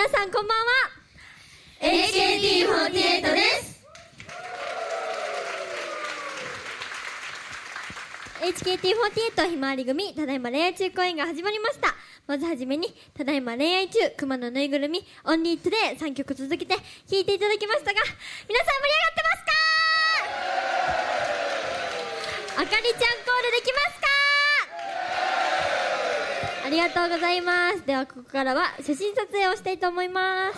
皆さんこんばんは。 HKT48 です。 HKT48 ひまわり組ただいま恋愛中公演が始まりました。まずはじめにただいま恋愛中熊のぬいぐるみオンリートゥデイ3曲続けて聴いていただきましたが、皆さん盛り上がってますか？あかりちゃんコールできますか？ありがとうございます。ではここからは写真撮影をしたいと思います。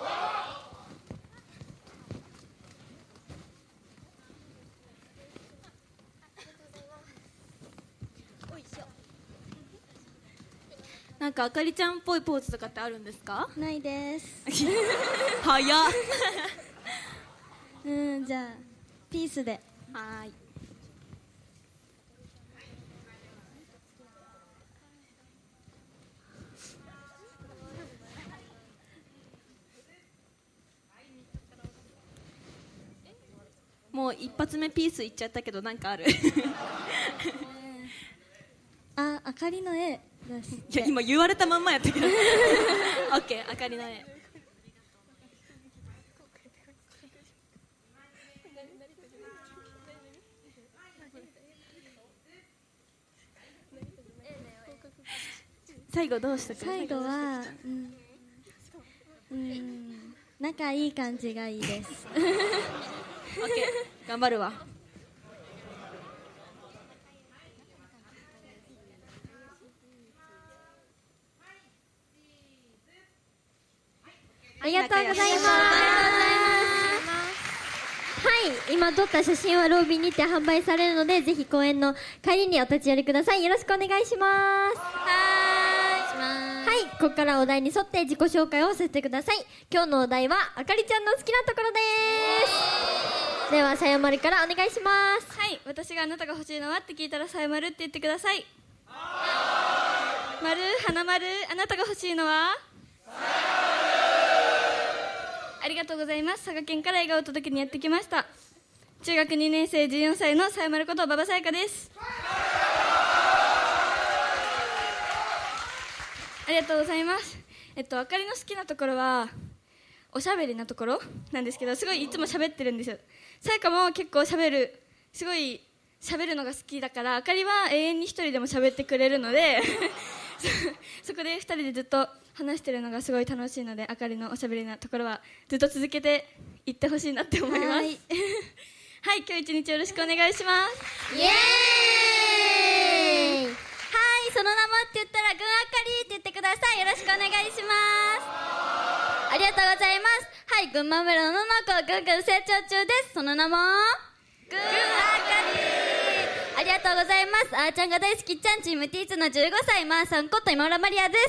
なんかあかりちゃんっぽいポーズとかってあるんですか？ ないです早っじゃあピースで。 はーい。もう一発目ピースいっちゃったけどなんかあるあかりの絵です。 いや今言われたまんまやったけどオッケー、あかりの絵。最後どうしたか？ 最後は仲いい感じがいいですオッケー、頑張るわ。 ありがとうございます。はい、今撮った写真はロビーにて販売されるので、ぜひ公演の帰りにお立ち寄りください。よろしくお願いします。はい、ここからお題に沿って自己紹介をさせてください。今日のお題はあかりちゃんの好きなところです。ではさやまるからお願いします。 はい、私があなたが欲しいのはって聞いたらさやまるって言ってください。まる、はなまる、あなたが欲しいのはありがとうございます。佐賀県から笑顔を届けにやってきました。中学2年生14歳のさやまること馬場さやかです。ありがとうございます。あかりの好きなところはおしゃべりなところなんですけど、すごいいつも喋ってるんですよ。さやかも結構喋る、すごい喋るのが好きだから、あかりは永遠に一人でも喋ってくれるのでそこで二人でずっと話してるのがすごい楽しいので、あかりのおしゃべりなところはずっと続けていってほしいなって思います。はい、はい、今日一日よろしくお願いします。 イエーイ。 はい、その名もって言ったらぐんあかりって言ってください。よろしくお願いします。ありがとうございます。はい、群馬村のの子ぐんぐん成長中です。その名もぐんあかり。ありがとうございます。あーちゃんが大好きちゃんチームティーツの15歳まーさんこと今村マリアです。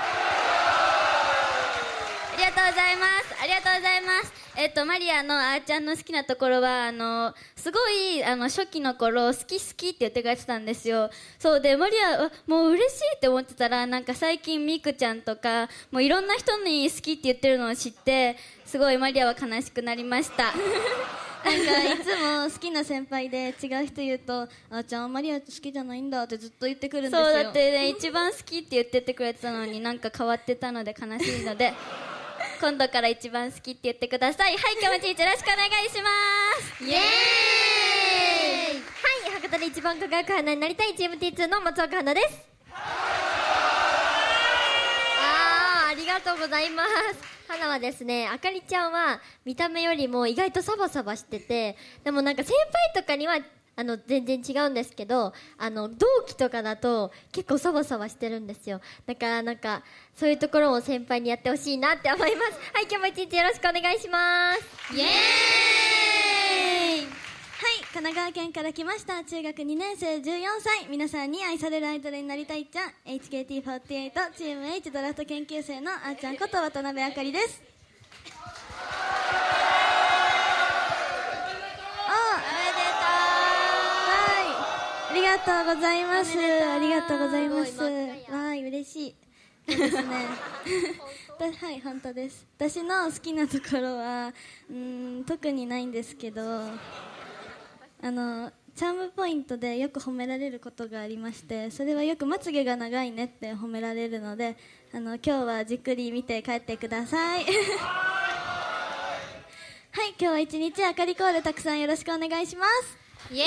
ありがとうございます。ありがとうございます。マリアのあーちゃんの好きなところはすごい初期の頃好き好きって言ってくれてたんですよ。そうでマリアはもう嬉しいって思ってたら、なんか最近ミクちゃんとかもういろんな人に好きって言ってるのを知って、すごいマリアは悲しくなりましたなんかいつも好きな先輩で違う人言うと、あーちゃんマリア好きじゃないんだってずっと言ってくるんですよ。 そうだってね、一番好きって言っててくれてたのになんか変わってたので悲しいので今度から一番好きって言ってください。はい、今日もちいちよろしくお願いします。 イエーイ。 はい、博多で一番輝く花になりたいチーム T2 の松岡花です。ありがとうございます。花はですね、あかりちゃんは見た目よりも意外とサバサバしてて、でもなんか先輩とかには全然違うんですけど、同期とかだと結構サバサバしてるんですよ。だからなんかそういうところを先輩にやってほしいなって思います。はい、今日も一日よろしくお願いします。 イエーイ。 はい、神奈川県から来ました中学2年生14歳、皆さんに愛されるアイドルになりたいちゃん HKT48 チーム H ドラフト研究生のあーちゃんこと渡辺あかりです。ありがとうございます。ありがとうございます。わーい、嬉しいですねはい、本当です。私の好きなところは特にないんですけど、 チャームポイントでよく褒められることがありまして、それはよくまつげが長いねって褒められるので、今日はじっくり見て帰ってくださいはい、今日は一日あかりコールたくさんよろしくお願いします。 イエー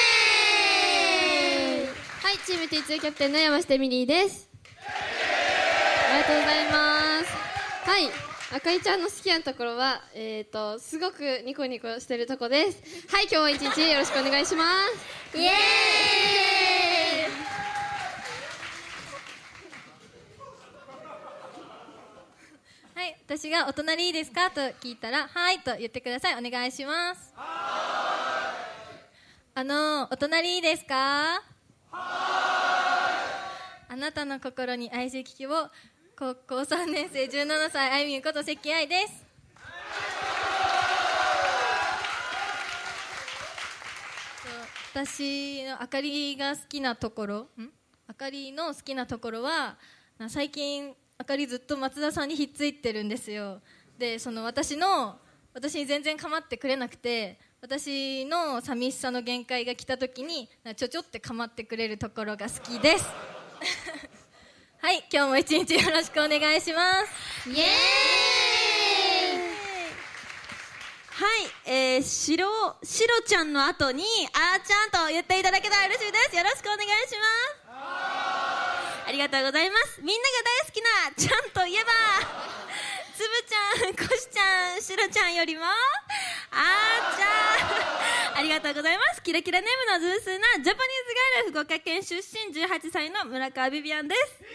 イ。はい、チーム T2 キャプテンの山下エミリーです。ありがとうございます。はい、あかりちゃんの好きなところはすごくニコニコしてるとこです。はい、今日は一日よろしくお願いします。イエーイ。 はい、私がお隣いいですかと聞いたら、はいと言ってください。お願いします。お隣いいですか？あなたの心に愛し聞きを、高校3年生17歳あゆみこと関愛です。私のあかりが好きなところ、あかりの好きなところは、最近あかりずっと松田さんにひっついてるんですよ。で、私に全然構ってくれなくて、私の寂しさの限界が来た時にちょちょって構ってくれるところが好きですはい、今日も一日よろしくお願いします。 イエーイ。 はい、しろちゃんの後にあーちゃんと言っていただけたら嬉しいです。よろしくお願いします。ありがとうございます。みんなが大好きなちゃんといえばつぶちゃん、こしちゃん、しろちゃんよりもあーちゃんありがとうございます。キラキラネームのズースーなジャパニーズガール、福岡県出身18歳の村川ビビアンです。イエ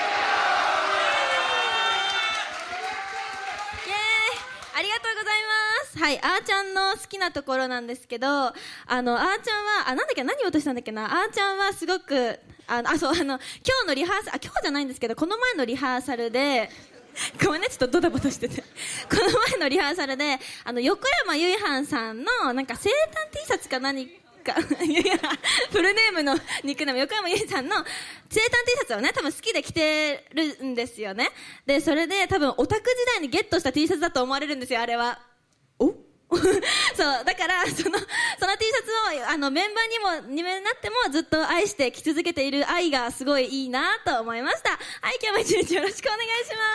ーイ、ありがとうございます。はい、あーちゃんの好きなところなんですけど、あーちゃんはなんだっけ、何言おうとしたんだっけな。あーちゃんはすごく今日のリハーサル、今日じゃないんですけど、この前のリハーサルでごめんね、ちょっとドタバタしててこの前のリハーサルで横山ゆいはんさんのなんか生誕 T シャツか何かフルネームのニックネーム横山ゆいさんの生誕 T シャツをね、多分好きで着てるんですよね。で、それで多分オタク時代にゲットした T シャツだと思われるんですよ、あれは。おそうだからその T シャツをメンバーにもなってもずっと愛して着続けている愛がすごいいいなと思いました。はい、今日も一日よろしくお願いします。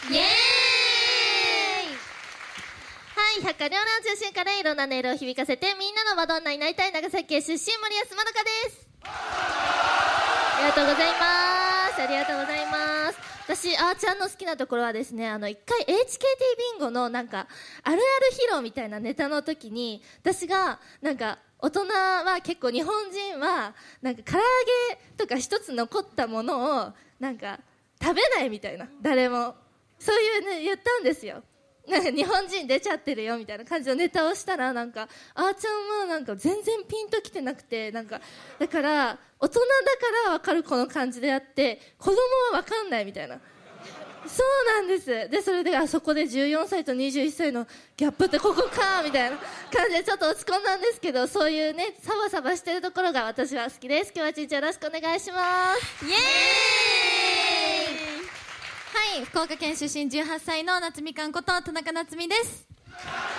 イエーイ。 はい、百貨両の中心からいろんな音色を響かせてみんなのマドンナになりたい長崎県出身森保まどかです。ありがとうございます。ありがとうございます。私、あーちゃんの好きなところはですね、一回 HKT ビンゴのなんかあるある披露みたいなネタの時に、私がなんか大人は結構日本人はなんか唐揚げとか一つ残ったものをなんか食べないみたいな、誰もそういうね言ったんですよ。なんか日本人出ちゃってるよみたいな感じのネタをしたら、なんかあーちゃんはなんか全然ピンときてなくて、なんかだから大人だから分かるこの感じであって子供は分かんないみたいな。そうなんです。で、それでそこで14歳と21歳のギャップってここかみたいな感じでちょっと落ち込んだんですけど、そういうねサバサバしてるところが私は好きです。今日は一日よろしくお願いします。 イエーイ。 はい、福岡県出身18歳の夏みかんこと田中夏美です。あ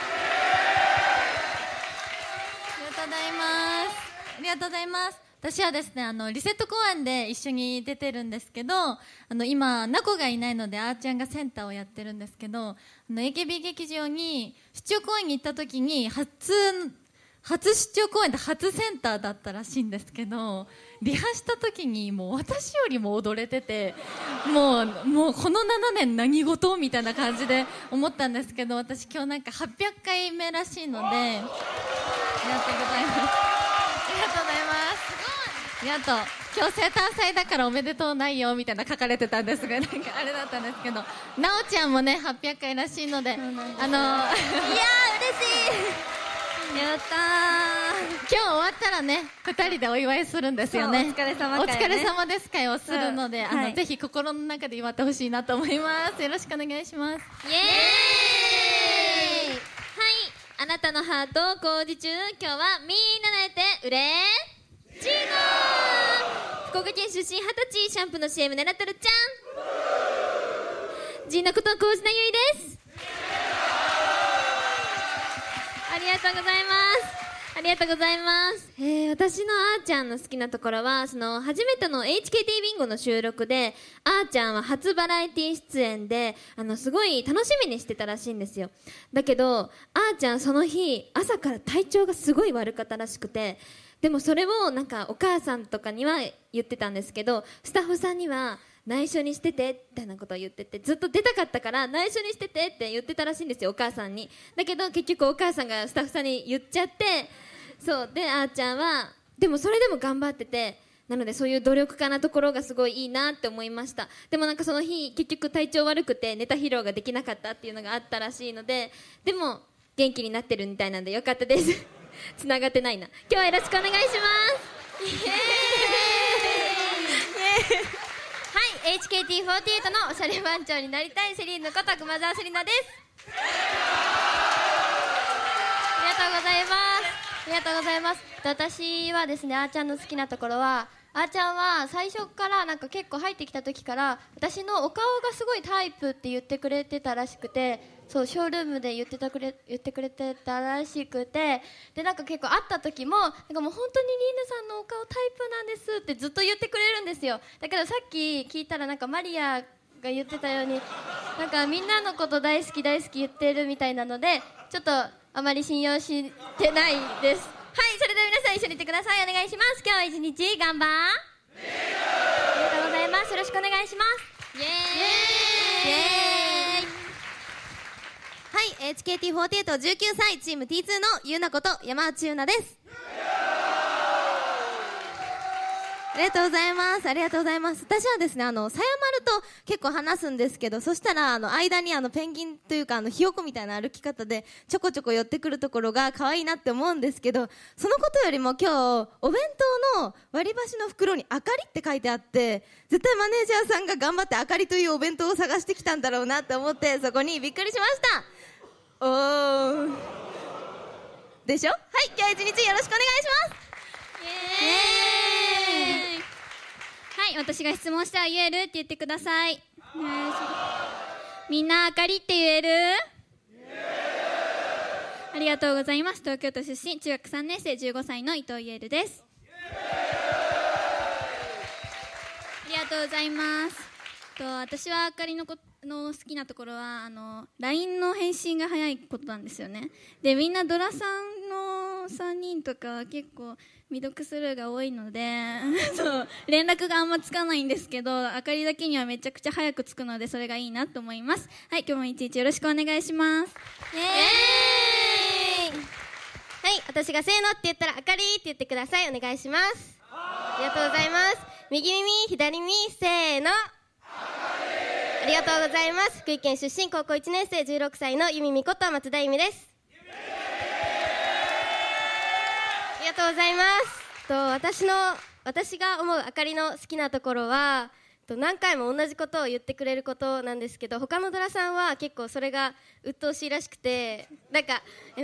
りがとうございます。ありがとうございます。私はですね、リセット公演で一緒に出てるんですけど、今ナコがいないのであーちゃんがセンターをやってるんですけど、AKB 劇場に出張公演に行った時に初出張公演で初センターだったらしいんですけど、リハした時にもう私よりも踊れてて、もうこの7年何事みたいな感じで思ったんですけど、私今日なんか800回目らしいので、ありがとうございます。ありがとうございます。ありがとう。今日生誕祭だからおめでとうないよみたいな書かれてたんですが、なんかあれだったんですけど、なおちゃんもね800回らしいので、いやー嬉しいやったー。今日終わったらね2人でお祝いするんですよね。 お疲れ様会ね、 お疲れ様です会をするので、 はい、 ぜひ心の中で祝ってほしいなと思います。よろしくお願いします。 イエーイ。はい、あなたのハートを工事中。今日はみんな泣いてうれーちーごー。福岡県出身20歳、シャンプーの CM 狙ってるちゃん。ジンのことコジナユイです。ありがとうございます。 ありがとうございます。私のあーちゃんの好きなところは、その初めての HKT ビンゴの収録で、あーちゃんは初バラエティ出演で、すごい楽しみにしてたらしいんですよ。だけど、あーちゃんその日、朝から体調がすごい悪かったらしくて、でもそれをなんかお母さんとかには言ってたんですけど、スタッフさんには、内緒にしててみたいなことを言ってて、ずっと出たかったから内緒にしててって言ってたらしいんですよ、お母さんに。だけど結局お母さんがスタッフさんに言っちゃって、そうであーちゃんはでもそれでも頑張ってて、なのでそういう努力家なところがすごいいいなって思いました。でもなんかその日結局体調悪くてネタ披露ができなかったっていうのがあったらしいので、でも元気になってるみたいなんでよかったです。つながってないな。今日はよろしくお願いします。イエーイ。 はい、HKT48 のおしゃれ番長になりたいセリーヌこと熊沢セリナです。ありがとうございます。ありがとうございます。私はですね、あーちゃんの好きなところは、あーちゃんは最初からなんか結構入ってきた時から私のお顔がすごいタイプって言ってくれてたらしくて、そうショールームで言ってくれてたらしくて、でなんか結構会った時もなんかもう本当にリーヌさんのお顔タイプなんですってずっと言ってくれるんですよ。だけどさっき聞いたらなんかマリアが言ってたようになんかみんなのこと大好き大好き言ってるみたいなので、ちょっとあまり信用してないです。はい、それでは皆さん一緒に言ってください。お願いします。今日は一日頑張ありがとうございます。よろしくお願いします。イエーイイエーイ。 はい、HKT4819 歳チーム T2 のゆうなこと山内ゆなです。ありがとうございます。ありがとうございます。私はですね、さやまると結構話すんですけど、そしたら間にペンギンというかひよこみたいな歩き方でちょこちょこ寄ってくるところが可愛いなって思うんですけど、そのことよりも今日お弁当の割り箸の袋にあかりって書いてあって、絶対マネージャーさんが頑張ってあかりというお弁当を探してきたんだろうなって思って、そこにびっくりしました。おーでしょ。はい、今日一日よろしくお願いします。 イエーイ。はい、私が質問したら言えるって言ってください。みんなあかりって言える？ありがとうございます。東京都出身中学3年生15歳の伊藤ゆえるです。ありがとうございます。私はあかりの好きなところはLINE の返信が早いことなんですよね。でみんなドラさんの3人とか結構未読スルーが多いのでそう連絡があんまつかないんですけど、あかりだけにはめちゃくちゃ早くつくのでそれがいいなと思います。はい、今日も一日よろしくお願いします。 イエーイ。はい、私がせーのって言ったらあかりって言ってください。お願いします。ありがとうございます。右耳左耳せーの。ありがとうございます。福井県出身高校1年生16歳のゆみみこと松田由美です。ありがとうございます。私が思うあかりの好きなところは何回も同じことを言ってくれることなんですけど、他のドラさんは結構それが鬱陶しいらしくて、なんか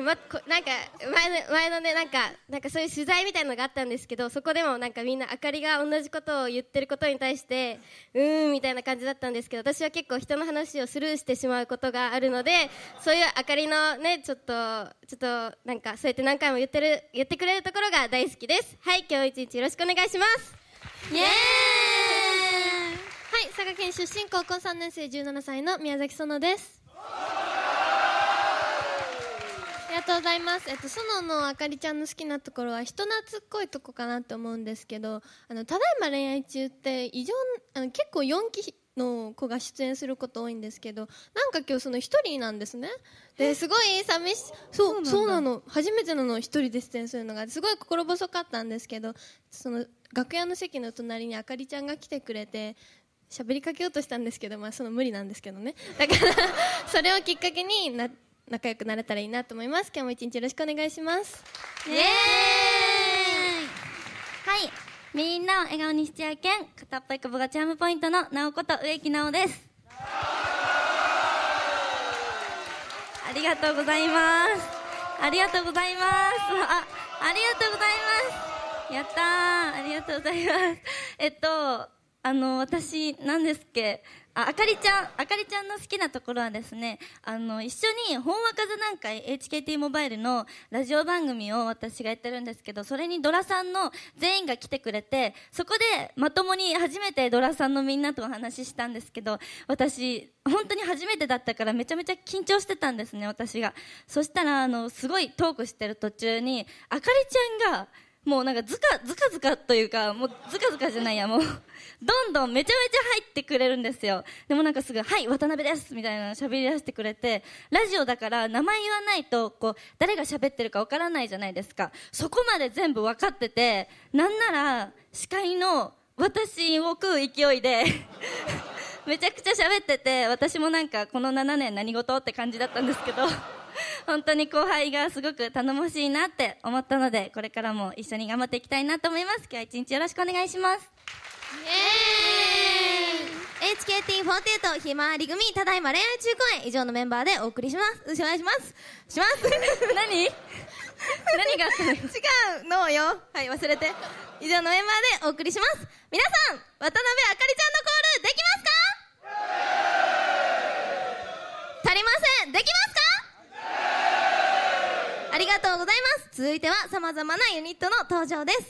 前のねなんかそういう取材みたいなのがあったんですけど、そこでもなんかみんなあかりが同じことを言ってることに対してみたいな感じだったんですけど、私は結構人の話をスルーしてしまうことがあるので、そういうあかりのねちょっとなんかそうやって何回も言ってくれるところが大好きです。はい、今日一日よろしくお願いします。イエーイ。はい、佐賀県出身高校3年生17歳の宮崎園です。ありがとうございます。園のあかりちゃんの好きなところは人懐っこいとこかなって思うんですけど、ただいま恋愛中って結構4期の子が出演すること多いんですけど、なんか今日その一人なんですね。ですごい寂しそうなの。初めてなの、一人で出演するのがすごい心細かったんですけど、その楽屋の席の隣にあかりちゃんが来てくれて喋りかけようとしたんですけど、その無理なんですけどね。だからそれをきっかけに仲良くなれたらいいなと思います。今日も一日よろしくお願いします。イエーイ。 はい、みんなを笑顔にしちゃうけん片っぽいこぼがチャームポイントのなおこと植木なおです。ありがとうございます。ありがとうございます。ありがとうございます。やったー、ありがとうございます。私なんですっけ、 あかりちゃんの好きなところはですね、一緒にほんわか座談会 HKT モバイルのラジオ番組を私がやってるんですけど、それにドラさんの全員が来てくれて、そこでまともに初めてドラさんのみんなとお話ししたんですけど、私本当に初めてだったからめちゃめちゃ緊張してたんですね、私が。そしたらすごいトークしてる途中にあかりちゃんがもうなんかずかずかというか、もうずかずかじゃないや、もうどんどんめちゃめちゃ入ってくれるんですよ。でもなんかすぐはい渡辺ですみたいなの喋り出してくれて、ラジオだから名前言わないとこう誰が喋ってるかわからないじゃないですか。そこまで全部分かってて、なんなら司会の私を食う勢いでめちゃくちゃ喋ってて、私もなんかこの7年何事って感じだったんですけど本当に後輩がすごく頼もしいなって思ったので、これからも一緒に頑張っていきたいなと思います。今日は一日よろしくお願いします。 HKT48 ひまわり組ただいま恋愛中公演、以上のメンバーでお送りします。お願いします何があったの？違うのよ。はい、忘れて。以上のメンバーでお送りします。皆さん、渡辺あかりちゃんのコールできますか？足りません。できますか？ありがとうございます。続いては様々なユニットの登場です。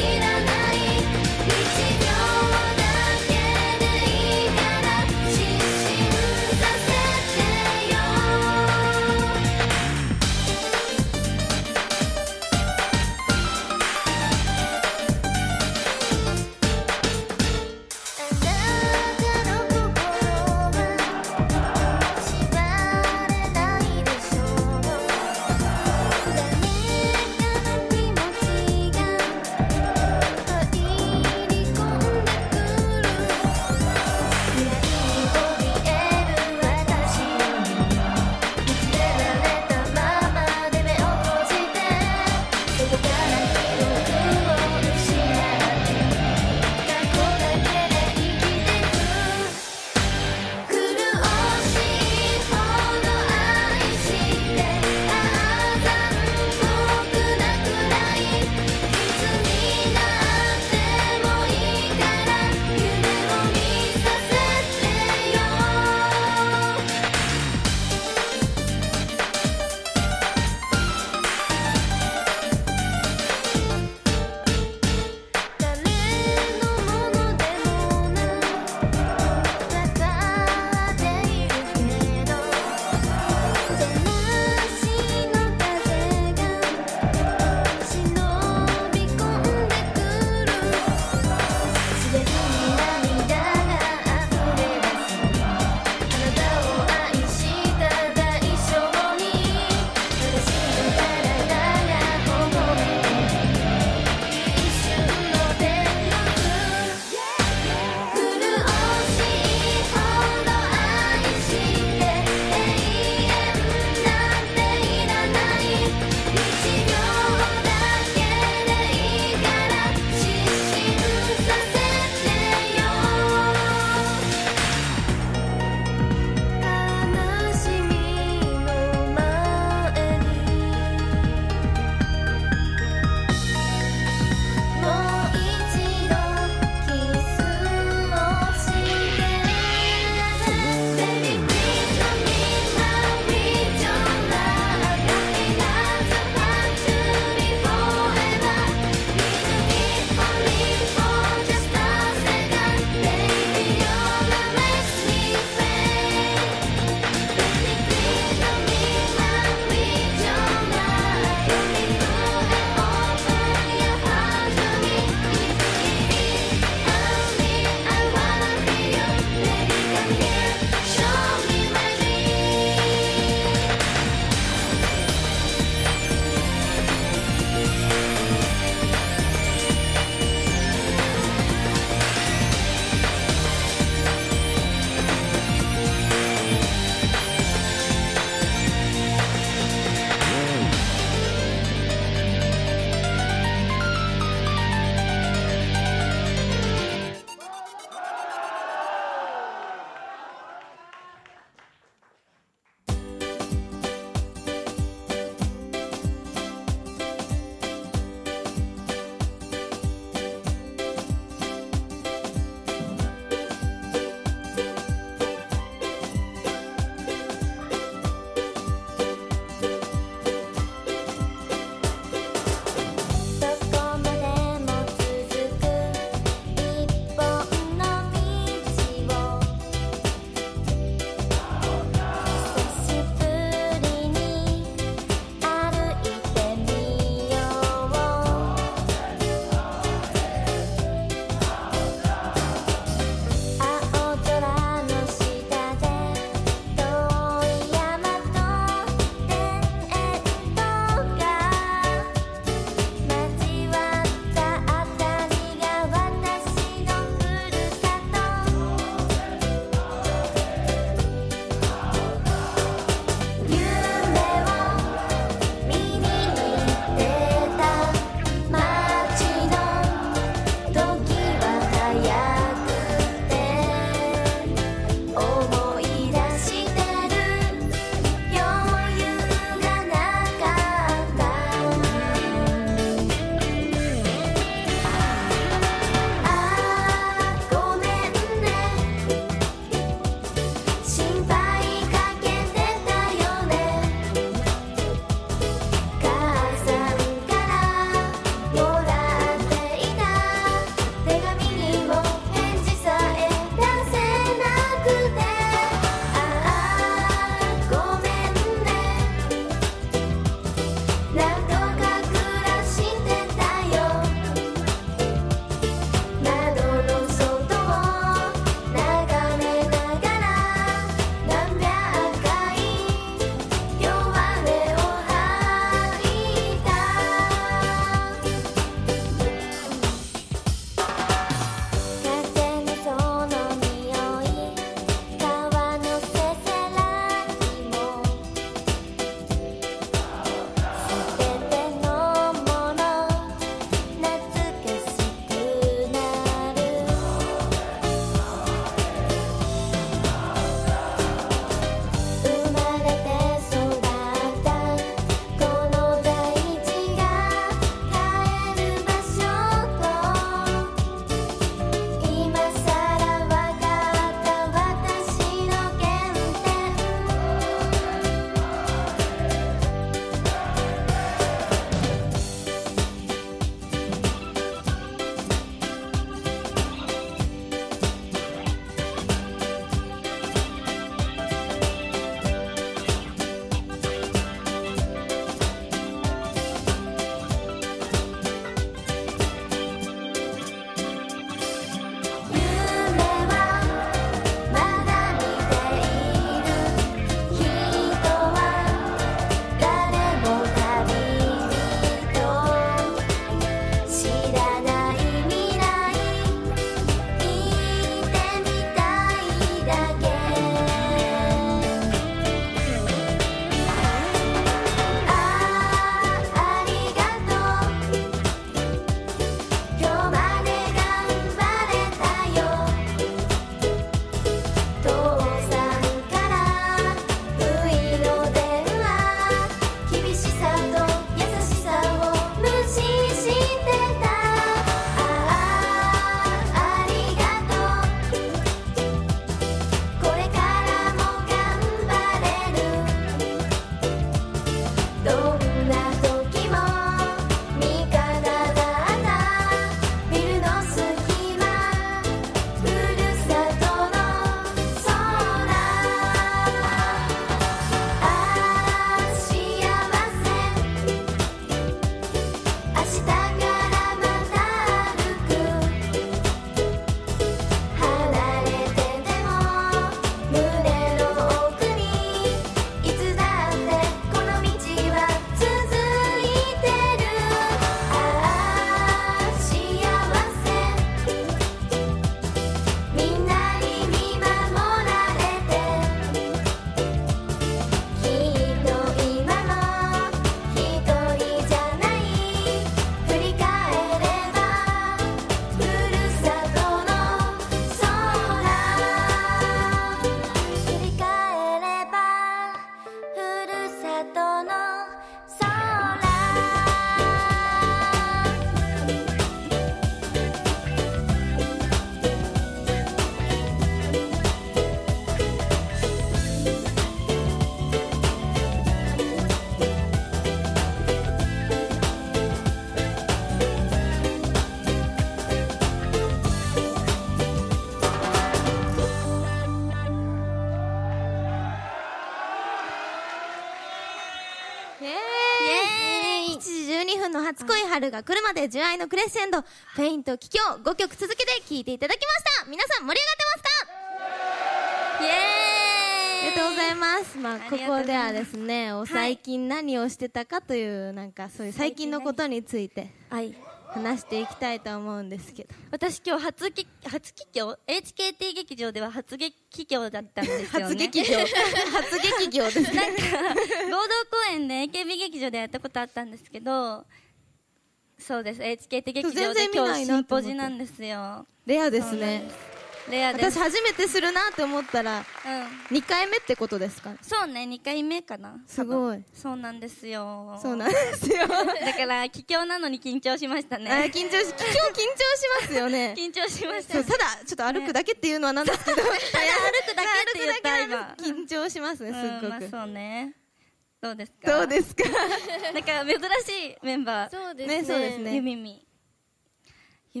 イエーイ。7時12分の初恋春が来るまで純愛のクレッシェンド、フェイント帰郷5曲続けて聴いていただきました。皆さん盛り上がってますか？イエーイ。ありがとうございます。まあここではですね、最近何をしてたかというなんかそういう最近のことについて話していきたいと思うんですけど、 私今日初帰郷 HKT 劇場では初帰郷だったんですよね。 初劇場ですね。 なんか合同公演で AKB 劇場でやったことあったんですけど、そうです HKT 劇場で今日シンポジなんですよ。 レアですね。 レアです。 私初めてするなって思ったら、2回目ってことですか？ そうね、2回目かな。 すごい。 そうなんですよ。 そうなんですよ。 だから帰郷なのに緊張しましたね。 緊張しますよね。 緊張しました。 ただちょっと歩くだけっていうのはなんですけど、ただ歩くだけって言った今。 緊張しますね、すっごく。 そうね。どうですか？ どうですか？ なんか珍しいメンバー。 そうですね。 ゆみみ。初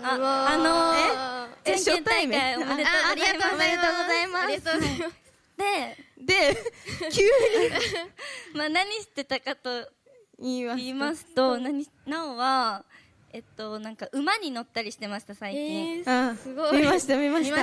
対面おめでとうありがとうございます。で、急にまあ何してたかと言いますと、なおはなんか馬に乗ったりしてました最近。 すごい。 見ました。 見ました。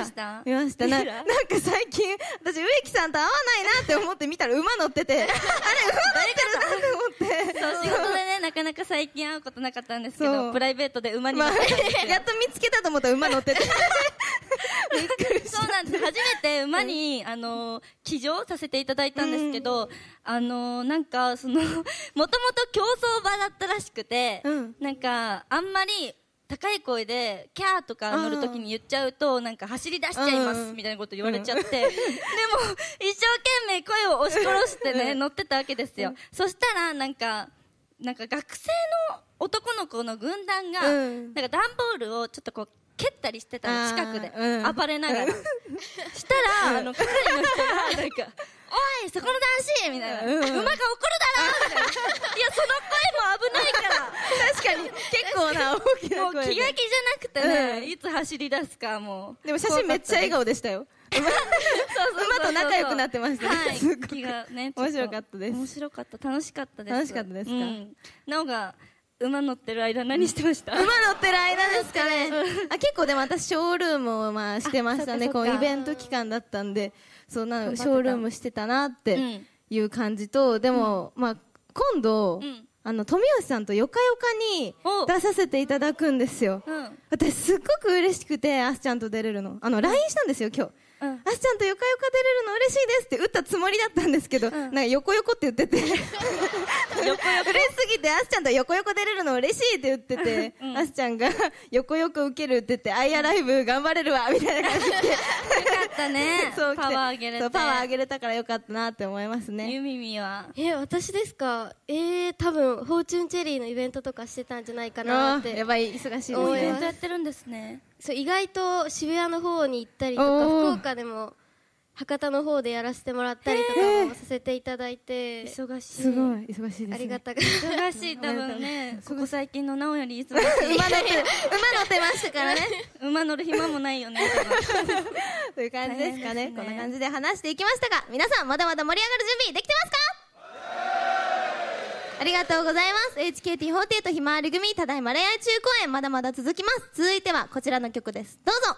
なんか最近私植木さんと会わないなって思って見たら馬乗ってて、あれ馬乗ってるなって思って。 そう、仕事でねなかなか最近会うことなかったんですけど、プライベートで馬に乗ってたんですよ。 やっと見つけたと思ったら馬乗ってて。 そうなんです。初めて馬に騎乗させていただいたんですけど、なんかそのもともと競走馬だったらしくて、なんかあんまり高い声でキャーとか乗るときに言っちゃうとなんか走り出しちゃいますみたいなこと言われちゃって、でも一生懸命声を押し殺してね乗ってたわけですよ。そしたらなんか学生の男の子の軍団がなんか段ボールをちょっとこう蹴ったりしてたの、近くで暴れながら。したら係の人がなんかおいそこの男子みたいな、馬が怒るだろみたいな、いやその声も危ないから確かに結構な大きな声で、 もう気が気じゃなくてね、いつ走り出すかもう。 でも写真めっちゃ笑顔でしたよ。馬と仲良くなってましたね。 気がね面白かったです。 面白かった、楽しかったです。 楽しかったですか？ なおが馬乗ってる間何してました？ 馬乗ってる間ですかね。結構でも私ショールームをまあしてましたね。こうイベント期間だったんで、そうなショールームしてたなっていう感じと、でもまあ今度富吉さんとよかよかに出させていただくんですよ。私すっごく嬉しくて、あすちゃんと出れるのLINE したんですよ今日。あすちゃんとよかよか出れるの嬉しいですって打ったつもりだったんですけど、なんか横横って言ってて嬉しすぎて、あすちゃんと横横出れるの嬉しいって言ってて、あすちゃんが横横受けるって言って、アイアライブ頑張れるわみたいな感じでよかったね。パワー上げれて、 パワー上げれたからよかったなって思いますね。 ゆみみは私ですか？多分フォーチュンチェリーのイベントとかしてたんじゃないかなって。 やばい、忙しいですね。 イベントやってるんですね。 そう、意外と渋谷の方に行ったりとか、福岡でも博多の方でやらせてもらったりとかもさせていただいて、 忙しい。 すごい忙しいですね。 ありがたく忙しい。多分ね、ここ最近のなおより忙しい。 馬乗ってましたからね。 馬乗る暇もないよね。 という感じですかね。こんな感じで話していきましたが、皆さんまだまだ盛り上がる準備できてますか？ありがとうございます。 HKT48 ひまわり組ただいま恋愛中公演まだまだ続きます。続いてはこちらの曲です。どうぞ。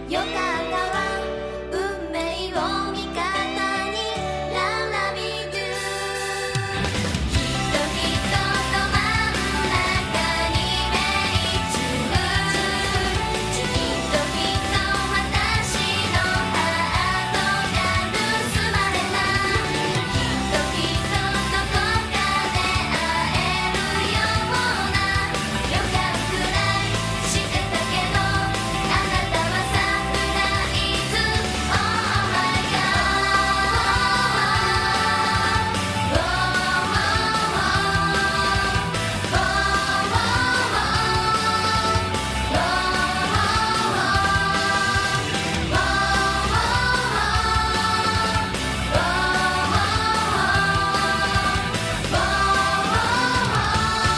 よかったわ運命を味方にララビドゥ人々と真ん中に命中きっときっと私のハートが盗まれたきっときっとどこかで会えるような予感くらいしてたけどあなたはサプライズ Oh my God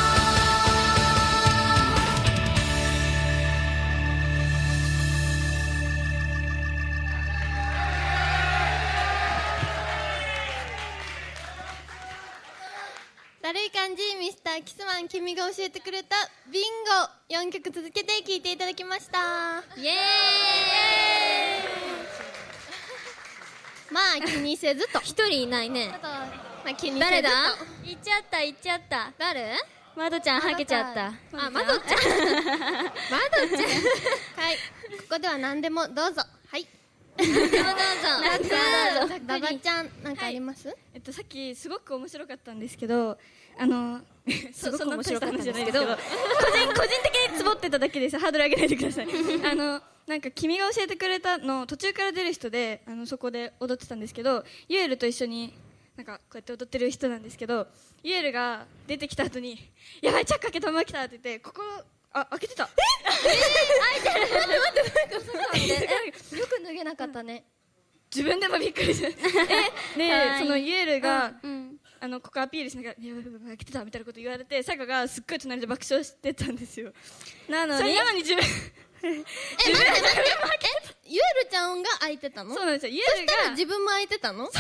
だるい感じミスターキスマン君が教えてくれたビンゴ4曲続けて聴いていただきましたイエーイまあ気にせずと一人いないね。 まあ気にせずと誰だ？行っちゃった行っちゃった。 誰？ マドちゃんはけちゃった。 あ、マドちゃんマドちゃんはいここでは何でもどうぞはいババちゃんなんかあります？ さっきすごく面白かったんですけどすごく面白かったんですけど個人的にツボってただけです。ハードル上げないでくださいなんか君が教えてくれたの途中から出る人でそこで踊ってたんですけどユエルと一緒になんかこうやって踊ってる人なんですけどユエルが出てきた後にやばいチャック開けたまま来たって言ってここ開けてた開いてる待ってよく脱げなかったね自分でもびっくりしてでそのユエルがここアピールしながら「やばい開けてた」みたいなこと言われてサカがすっごい隣で爆笑してたんですよなのに自分待ってユエルちゃんが開いてたの？ そうなんですよ。ユエルがそしたら自分も開いてたの？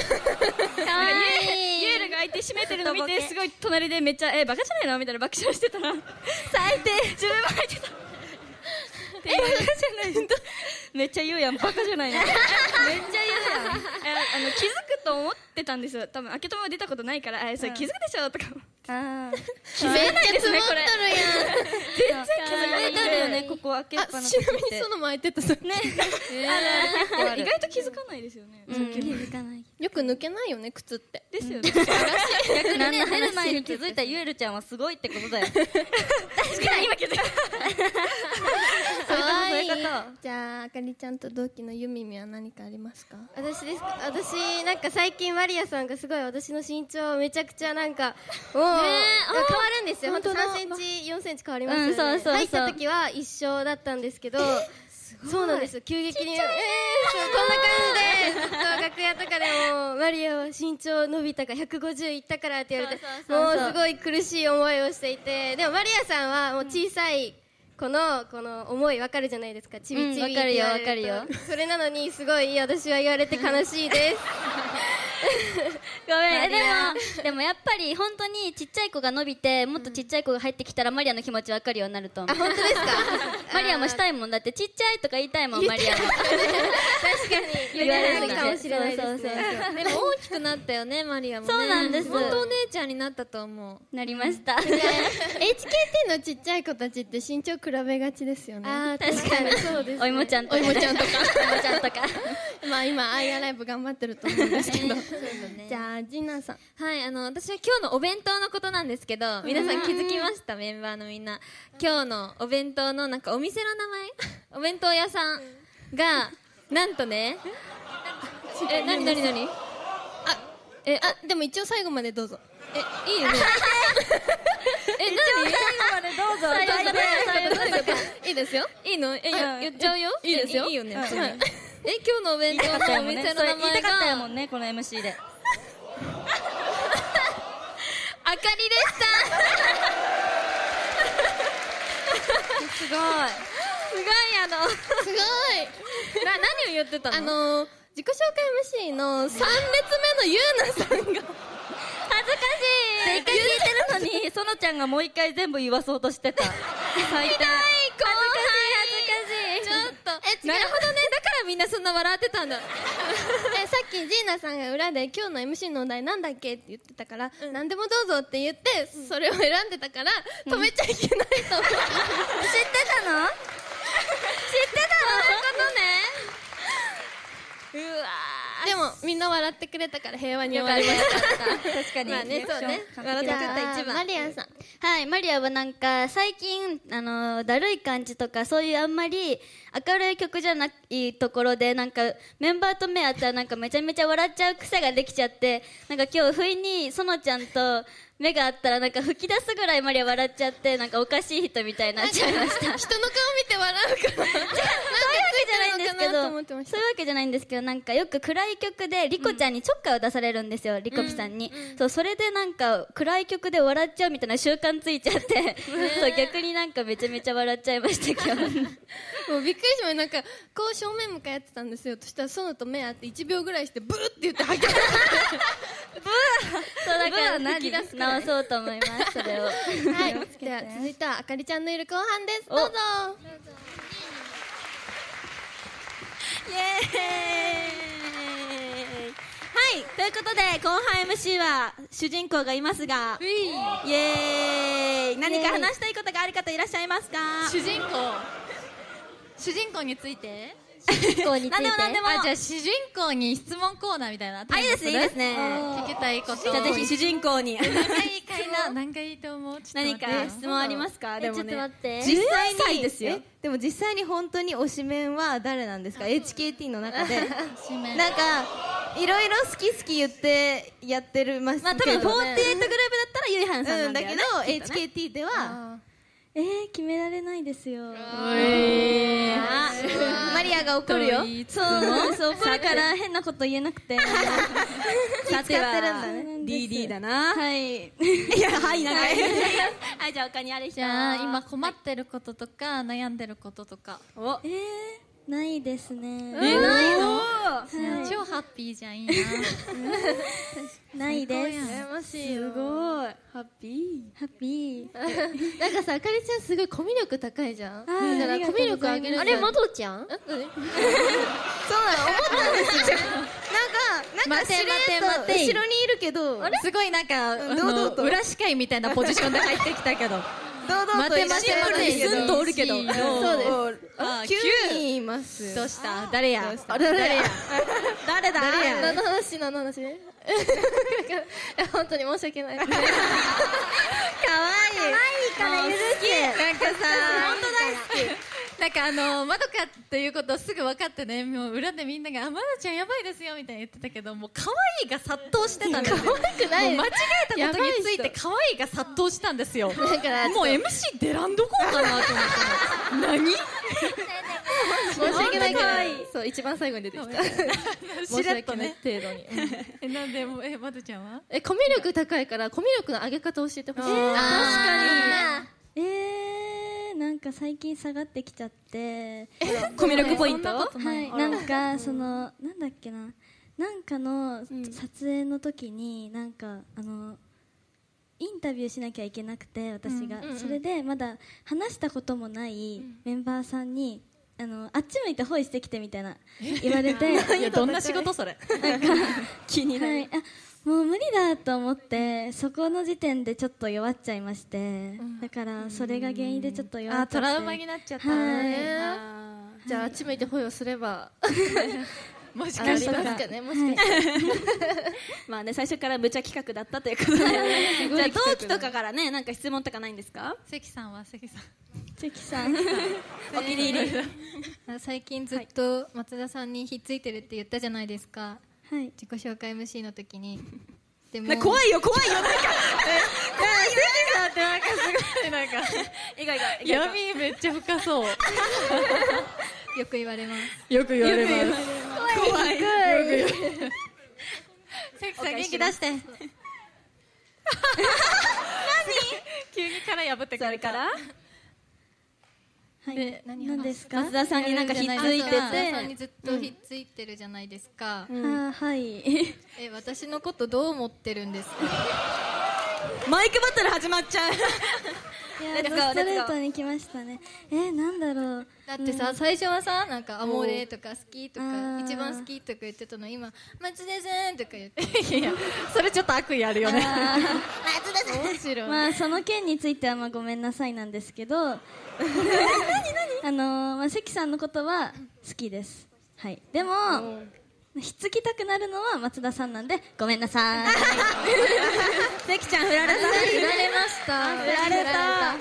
ユエルが開いて閉めてるの見てすごい隣でめっちゃバカじゃないのみたいな爆笑してたら最低自分も開いてたバカじゃないめっちゃ言うやんバカじゃないのめっちゃ言うやん気づくと思ってたんですよ。多分開けたまま出たことないからそれ気づくでしょとか気づいないですねこれ全然気づいてるよねここ開けっぱなしってちなみにそのも開いてたね意外と気づかないですよね。 気づかない。 よく抜けないよね靴ってですよね。 逆にね出る前に気づいたユエルちゃんはすごいってことだよ。確かに今気づいた。 そういうこと。じゃああかりちゃんと同期のゆみみは何かありますか？ 私ですか？私なんか最近マリアさんがすごい私の身長めちゃくちゃなんか変わるんですよ。本当3センチ4センチ変わりますよね。入った時は一緒だったんですけどそうなんですよ。急激にこんな感じでずっと楽屋とかでもマリアは身長伸びたから150いったからって言われてもうすごい苦しい思いをしていてでもマリアさんはもう小さいこの思い分かるじゃないですか。ちびちびって言われるとそれなのにすごい私は言われて悲しいですごめんでもやっぱり本当にちっちゃい子が伸びてもっとちっちゃい子が入ってきたらマリアの気持ち分かるようになると思う。 本当ですか？ マリアもしたいもんだってちっちゃいとか言いたいもんマリアも確かに言われるかもしれないですね。 でも大きくなったよねマリアもね。 そうなんです。 本当お姉ちゃんになったと思う。 なりました。 HKT のちっちゃい子たちって身長比べがちですよね。 あ確かにそうです。 おいもちゃんとかまあ今アイアライブ頑張ってると思うんですけどじゃあジナさん。 はい、私は今日のお弁当のことなんですけど皆さん気づきました？メンバーのみんな今日のお弁当のなんかお店の名前お弁当屋さんがなんとね何でも一応最後までどうぞ。 いいよね何いいですよ。 いいの言っちゃうよ。 いいですよ。 いいよね今日のお弁当のお店の名前が言いたかったやもんねこの MC であかりでしたすごい何を言ってたの？ 自己紹介 MC の3列目のユーナさんが恥ずかしいせっかく聞いてるのにソノちゃんがもう一回全部言わそうとしてた最低ひどい後輩恥ずかしいちょっとなるほどなそんな笑ってたんだ。 さっきジーナさんが裏で今日の MC のお題なんだっけって言ってたから、何でもどうぞって言ってそれを選んでたから止めちゃいけないと思って、知ってたの？知ってたの？そういうことね。うわー、でもみんな笑ってくれたから平和に終わりました。 確かに。 まあね、そうね、笑ってくれた一番。マリアさん。 はい、マリアはなんか最近だるい感じとかそういうあんまり明るい曲じゃないところでなんかメンバーと目合ったらなんかめちゃめちゃ笑っちゃう癖ができちゃって、なんか今日不意に園ちゃんと目が合ったらなんか吹き出すぐらいマリア笑っちゃって、なんかおかしい人みたいになっちゃいました。 人の顔見て笑うから。そういうわけじゃないんですけど、そういうわけじゃないんですけど、なんかよく暗い曲でリコちゃんにちょっかいを出されるんですよ、リコピさんに。そう、それでなんか暗い曲で笑っちゃうみたいな習慣ついちゃって、そう逆になんかめちゃめちゃ笑っちゃいました今日。 もうびっくりしました。なんかこう正面向かいやってたんですよ。そしたら園と目合って1秒ぐらいしてブーって言って吐き出して。 そうだから吹き出す直そうと思います、それを。はい、 では続いてはあかりちゃんのいる後半です。どうぞ。 イエーイ。はい、ということで後半 MC は主人公がいますが、イエーイ。何か話したいことがある方いらっしゃいますか？ 主人公について？ 何でも何でも。 じゃあ主人公に質問コーナーみたいな。 いいですね、いいですね。 聞きたいこと。 じゃあぜひ主人公に。 何がいいと思う？ 何か質問ありますか？でもね、 ちょっと待って。 実際にですよ。 でも実際に本当に推しメンは誰なんですか？ HKT の中で。なんかいろいろ好き好き言ってやってるますけどね。 まあ多分48グループだったらゆいはんさんなんだよね。 だけど HKT では決められないですよ。 マリアが怒るよ。 そう怒るから変なこと言えなくて。 さては DD だな。はい。いや、はい長い。はい、じゃあ他にあれしじゃあ今困ってることとか悩んでることとか。 ないですね。 ないの？ 超ハッピーじゃん、いいな。 ないです。 羨ましいよ。 すごいハッピー。なんかさ、あかりちゃんすごいコミュ力高いじゃん。だからコミュ力上げる。 あれ、マドちゃん？ そうなの、思ったんですよ。なんかしれっと後ろにいるけど、 すごいなんか裏司会みたいなポジションで入ってきたけど。 堂々とシンプルにスンとおるけど。 そうです。9人います。 どうした？誰や？ 誰だ？ 何の話？本当に申し訳ない。可愛いから許す。 なんかさ、本当大好き。なんかマドカっていうことをすぐ分かってね、もう裏でみんながマドちゃんやばいですよみたいに言ってたけど、もう可愛いが殺到してたんですよ。 可愛くない。 間違えたことについて可愛いが殺到したんですよ。だからもう MC 出らんどこうかなと思って。何？ 申し訳ないけど、そう一番最後に出てきた。申し訳ない程度に。 なんでマドちゃんは？ コミュ力高いからコミュ力の上げ方を教えてほしい。確かに。なんか最近下がってきちゃって。 コミュ力ポイント？ はい。なんかなんだっけな。なんかの撮影の時になんかインタビューしなきゃいけなくて、私がそれでまだ話したこともないメンバーさんにあっち向いてホイしてきてみたいな言われて。 いや、どんな仕事それ？ なんか気になる。もう無理だと思って、そこの時点でちょっと弱っちゃいまして、だからそれが原因でちょっと弱っちゃって。 トラウマになっちゃった。 じゃああっち向いてホイをすればもしかしたらね、もしかしたら。 まあね、最初から無茶企画だったということで。じゃあ同期とかからね、なんか質問とかないんですか？ 関さんは関さん。 お気に入り。 最近ずっと松田さんにひっついてるって言ったじゃないですか。 はい。 自己紹介 MC の時に。 でも怖いよなんか。関さんってなんかすごいなんか闇めっちゃ深そう。 よく言われます。 よく言われます。 怖い。 関さん元気出して。何？急に殻破ってくるから。 はい。何ですか？ 松田さんになんかひっついてて。 松田さんにずっとひっついてるじゃないですか。 はい。 私のことどう思ってるんですか？ マイクバトル始まっちゃう。 やドストレートに来ましたね。なんだろう。 だってさ、最初はさ、なんかアモーレとか好きとか一番好きとか言ってたの、今松田さんとか言っていやそれちょっと悪意あるよね。松田さん面白い。 まあその件についてはまあごめんなさいなんですけどまあ関さんのことは好きです。はい。でもひっつきたくなるのは松田さんなんでごめんなさい。 関ちゃん振られた。 振られました。 振られた。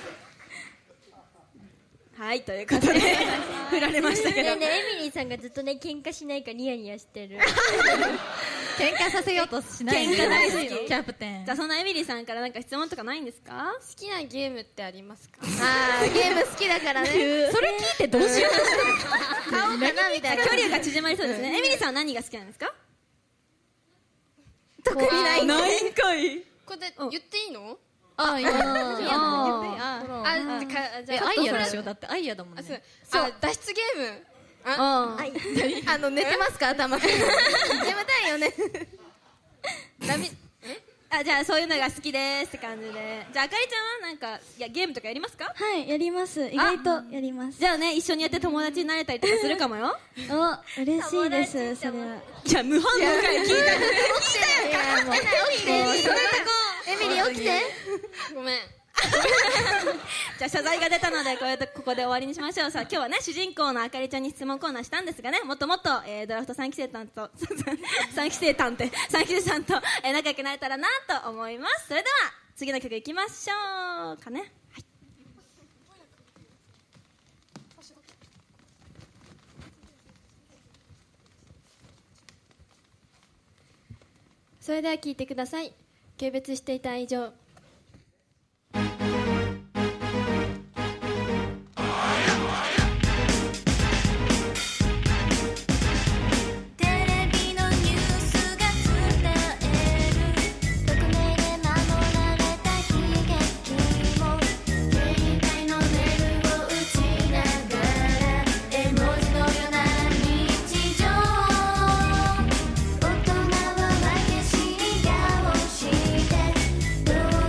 はいということで振られましたけど。 ねエミリーさんがずっとね喧嘩しないかニヤニヤしてる。 喧嘩させようとしない。 喧嘩大好きキャプテン。 じゃあそんなエミリーさんからなんか質問とかないんですか？ 好きなゲームってありますか？ ゲーム好きだからね。 それ聞いてどうしよう。 買おうかなみたいな。 距離が縮まりそうですね。エミリーさんは何が好きなんですか？ 特にないんで。 ないんかい。 これ言っていいの？ あ、いや。 じゃあアイヤでしょ。だってアイヤだもんね。 そう脱出ゲーム。 寝てますか頭。眠たいよね。 じゃあそういうのが好きですって感じで。じゃああかりちゃんはなんかゲームとかやりますか？ はいやります。意外とやります。 じゃあね一緒にやって友達になれたりとかするかもよ。 嬉しいですそれは。 いや無反応かい。聞いたよ。 起きて。エミリー起きて。 ごめん。 じゃあ謝罪が出たのでここで終わりにしましょう。さあ今日はね主人公のあかりちゃんに質問コーナーしたんですがね、もっともっと、ドラフト3期生さんと仲良くなれたらなと思います。それでは次の曲いきましょうかね。はい、 それでは聞いてください。軽蔑していた以上。 大人は負け知り顔して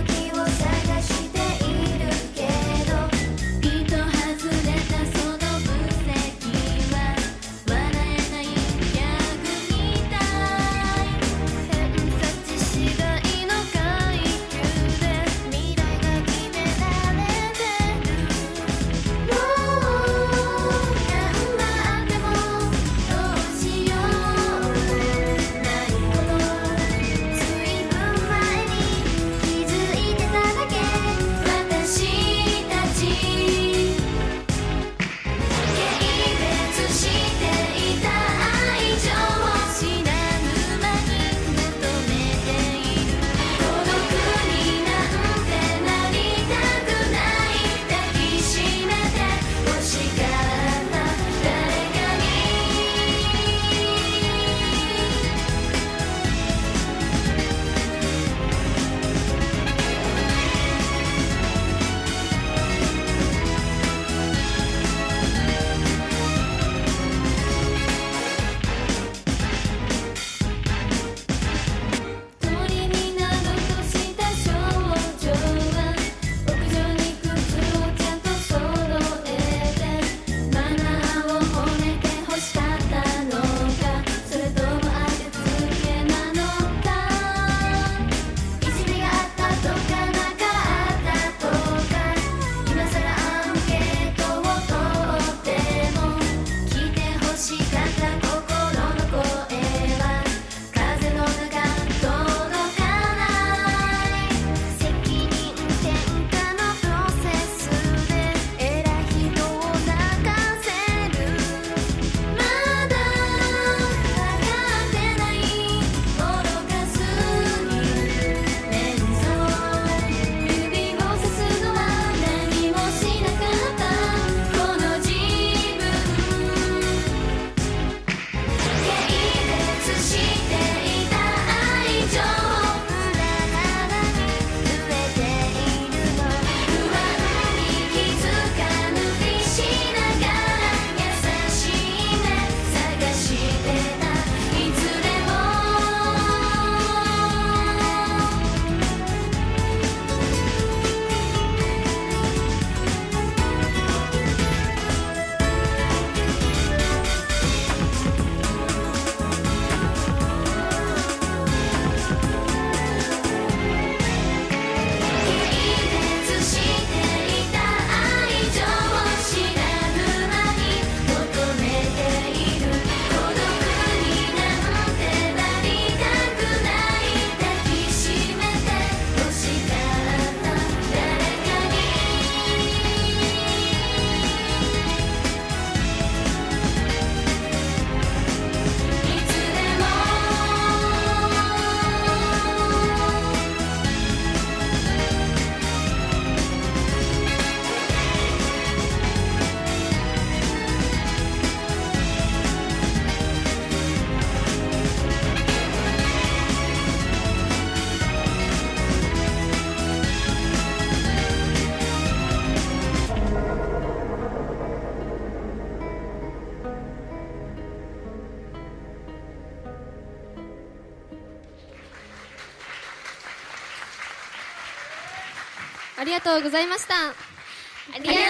ありがとうございました。 ありがとうございました。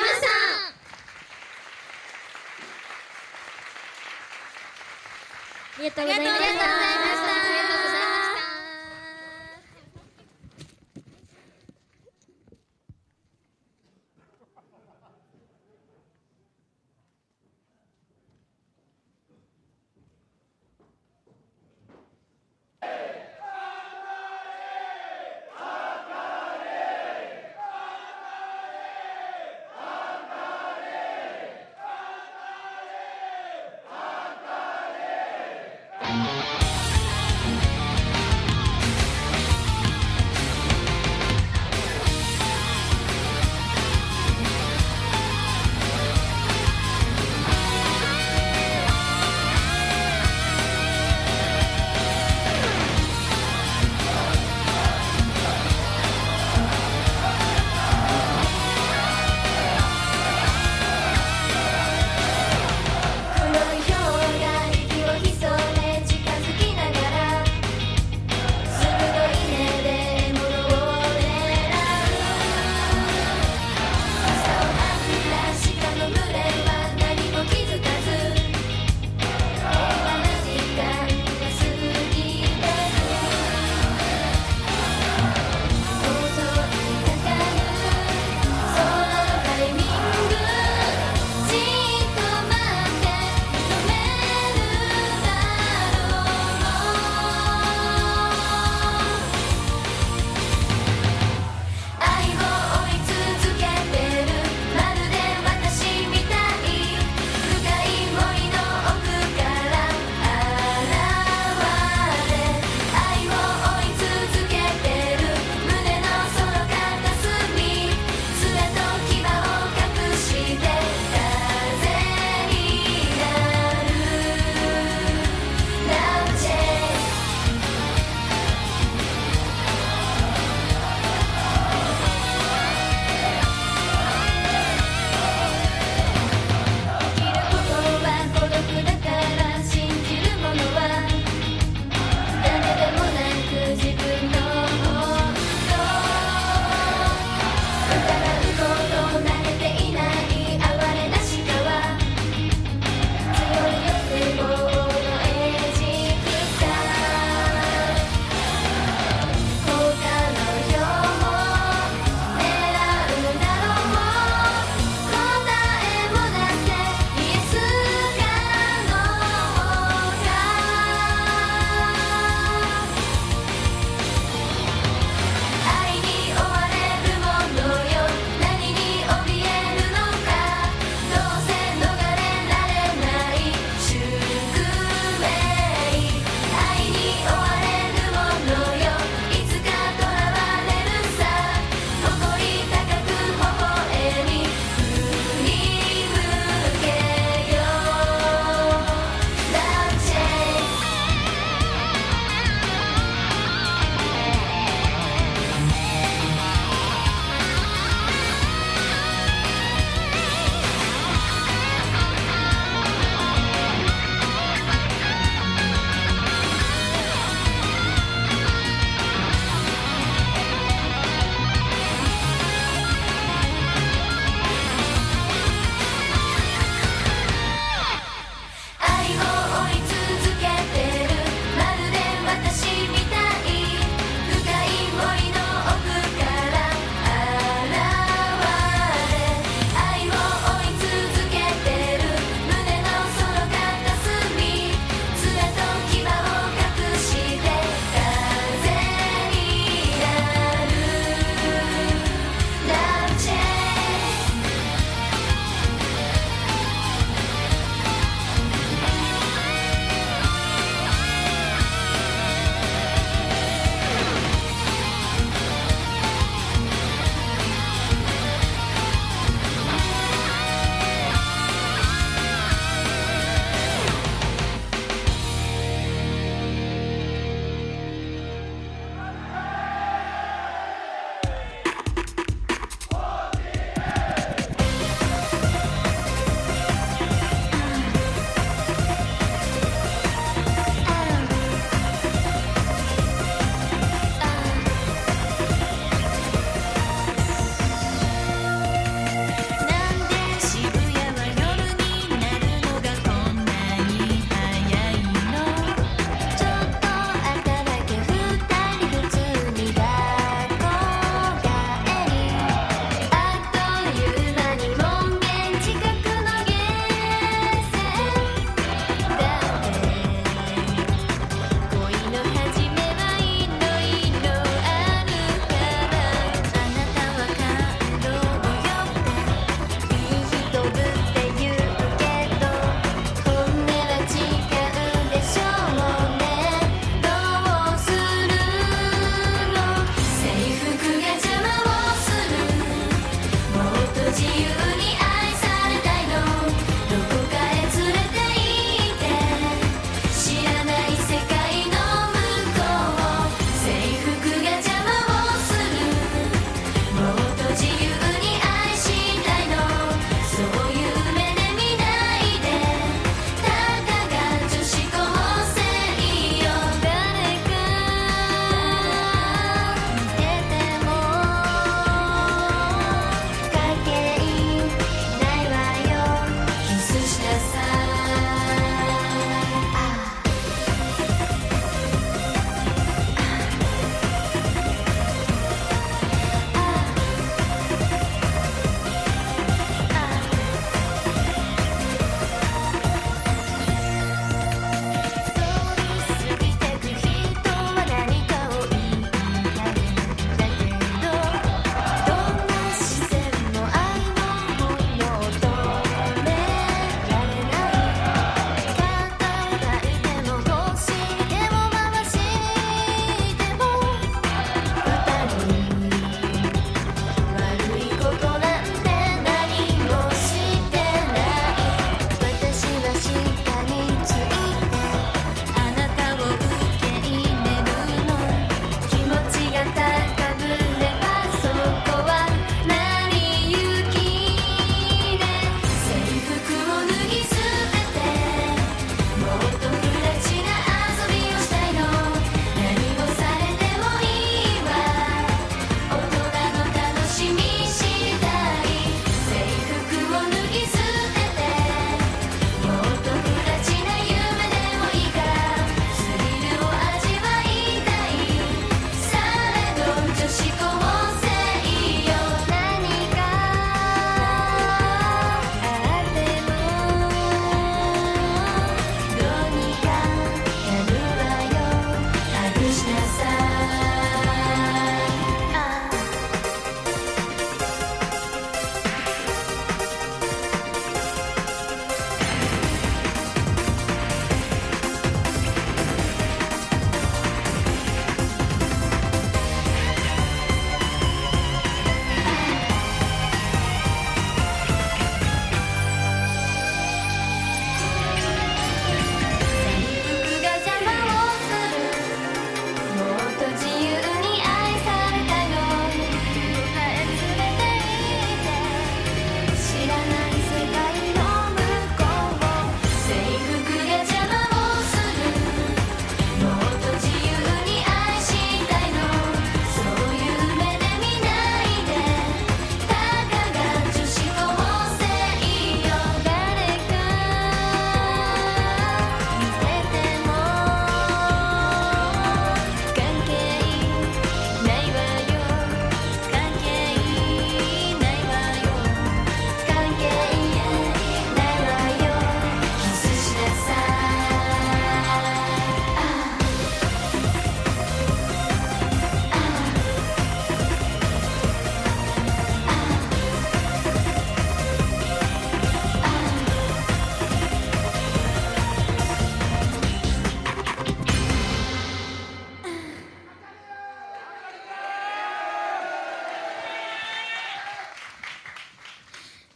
ありがとうございました。ありがとうございました。 この氷が息を潜め近づき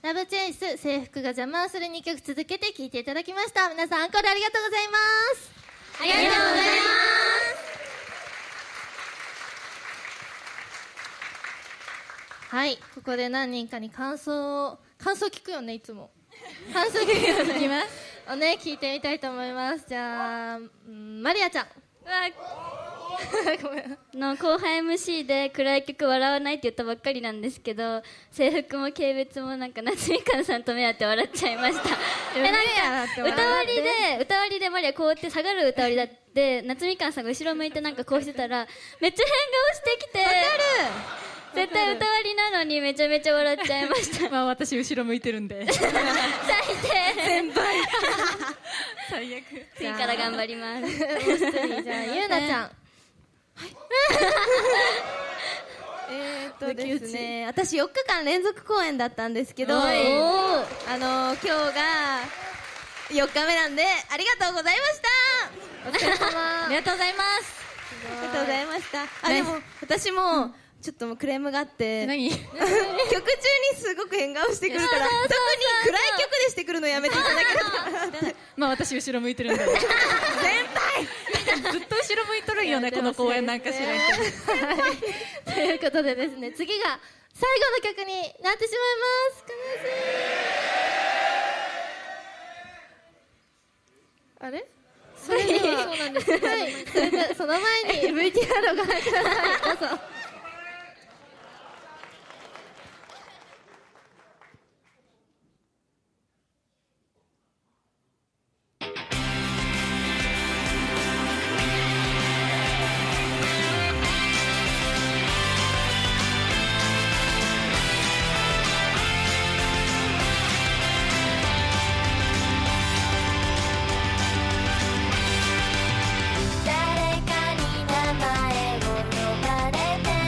ラブチェイス制服が邪魔をする2曲続けて聴いていただきました。皆さんアンコールありがとうございます。 ありがとうございます。 はい、ここで何人かに感想聞くよね、いつも。感想聞くよね。聞きます。ね、聞いてみたいと思います。じゃあ、マリアちゃん。 ごめんの後輩 MC で暗い曲笑わないって言ったばっかりなんですけど、制服も軽蔑もなんか夏みかんさんと目合って笑っちゃいました。なんか歌割りでマリアこうやって下がる歌割りだって、夏みかんさんが後ろ向いてなんかこうしてたらめっちゃ変顔してきて、絶対歌割りなのにめちゃめちゃ笑っちゃいましたまあ私後ろ向いてるんで最低先輩最悪。 次から頑張ります。もう一人じゃあゆうなちゃん。 ですね、私4日間連続公演だったんですけど、今日が4日目なんでありがとうございました。 お疲れ様。 ありがとうございます。ありがとうございました。でも私もちょっともうクレームがあって、曲中にすごく変顔してくるから、特に暗い曲でしてくるのやめていただけるか。 まあ私後ろ向いてるんで先輩ずっと後ろ向いとるんよね、この公演なんか知らんけど。 ということでですね、次が最後の曲になってしまいます。悲しい。あれ？それではそうなんです。はい。それでその前に VTR をご覧ください。どうぞ。 誰かに名前を呼ばれて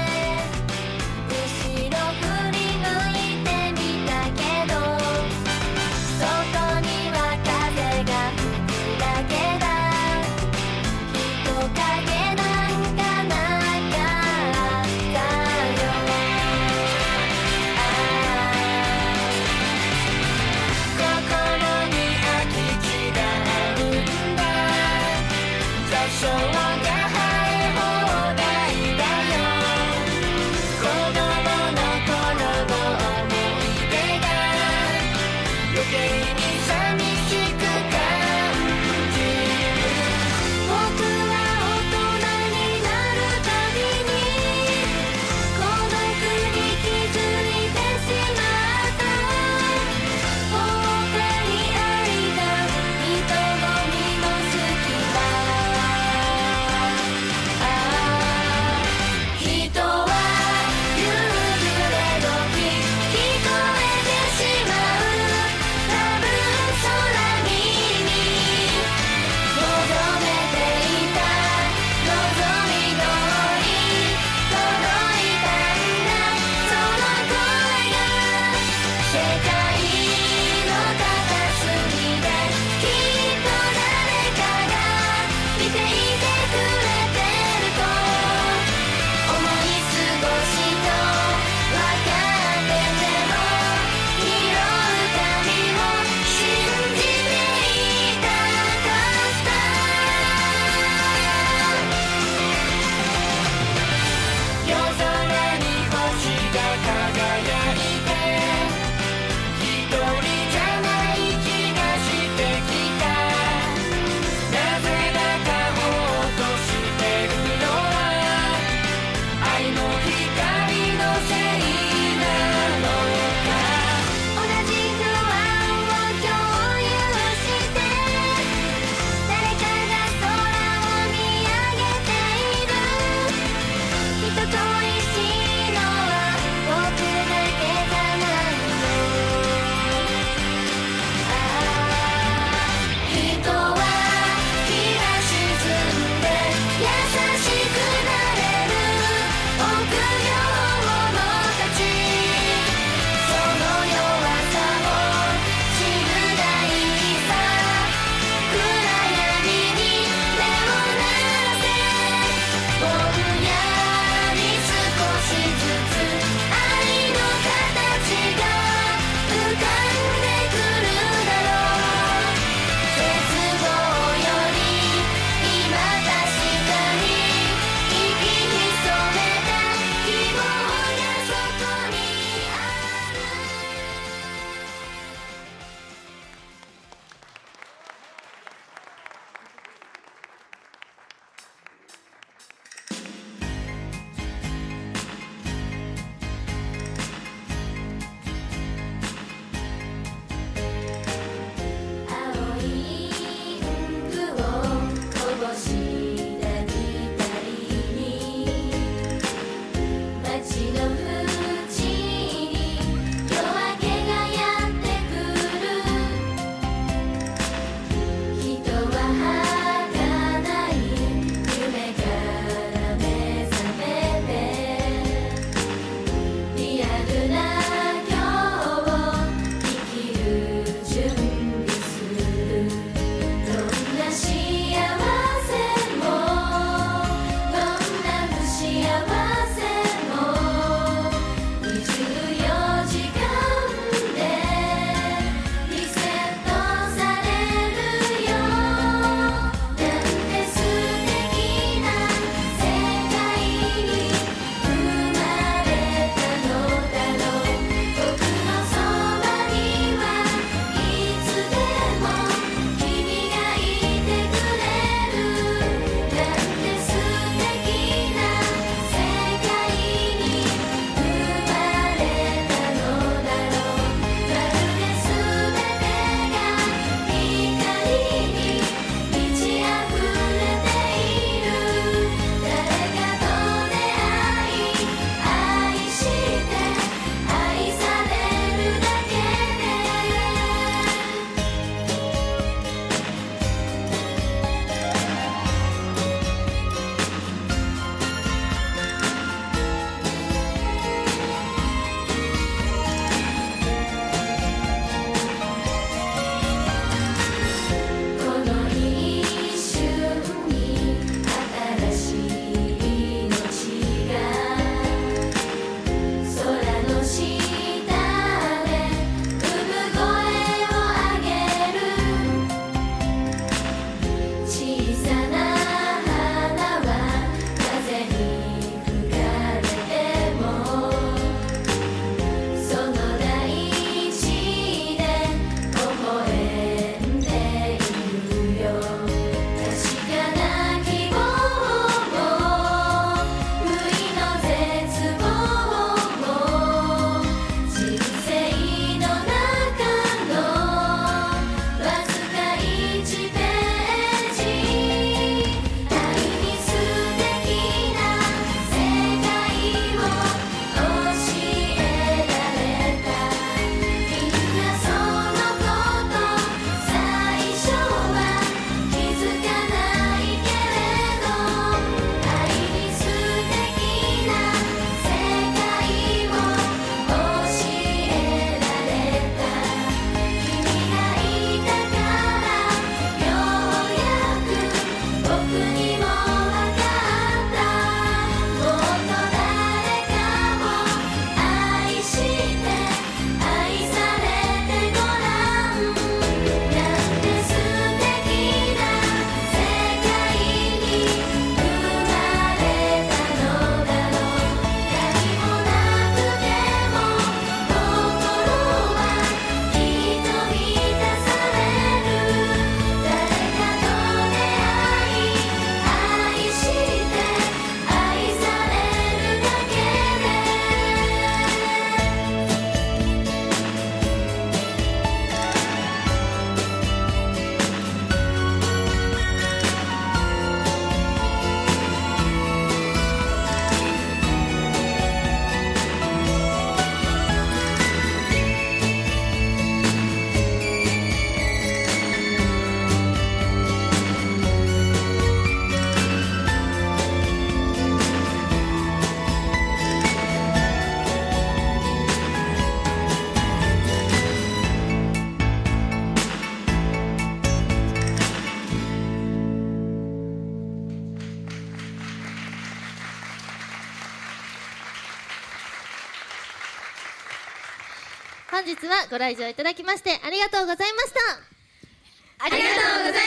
本日はご来場いただきましてありがとうございました。 ありがとうございました。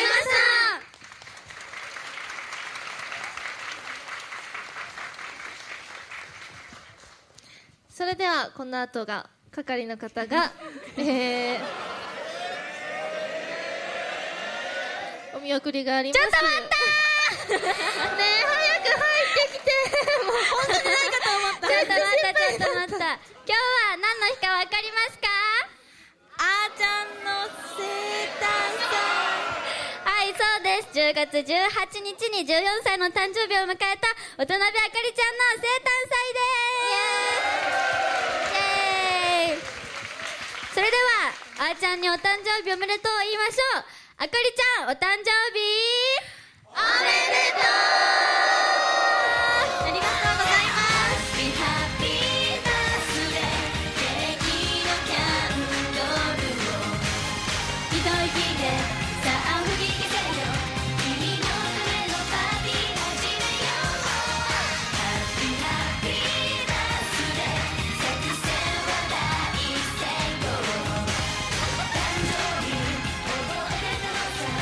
それではこの後が係の方がお見送りがあります。 ちょっと待ったーねえ早く入ってきてもう本当にないかと思った。ちょっと待った今日は何の日かわかりますか？あーちゃんの生誕祭。はいそうです。10月18日に14歳の誕生日を迎えた渡辺あかりちゃんの生誕祭です。イエーイ。それではあーちゃんにお誕生日おめでとうを言いましょう。あかりちゃんお誕生日おめでとう。ありがとうございます。Be happy birthday ケーキのキャンドルを一息でさあ吹き消せよ。君のためのパーティー始めよう。 Happy happy birthday 作戦は大成功。誕生日覚えてたのさ。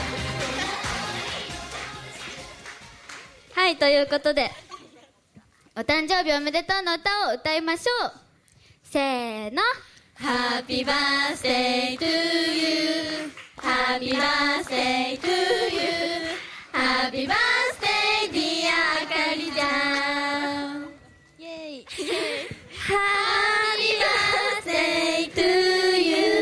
はいということでお誕生日おめでとうの歌を歌いましょう。せーの Happy birthday to you Happy birthday to you Happy birthday dear あかりちゃんイェイ Happy birthday to you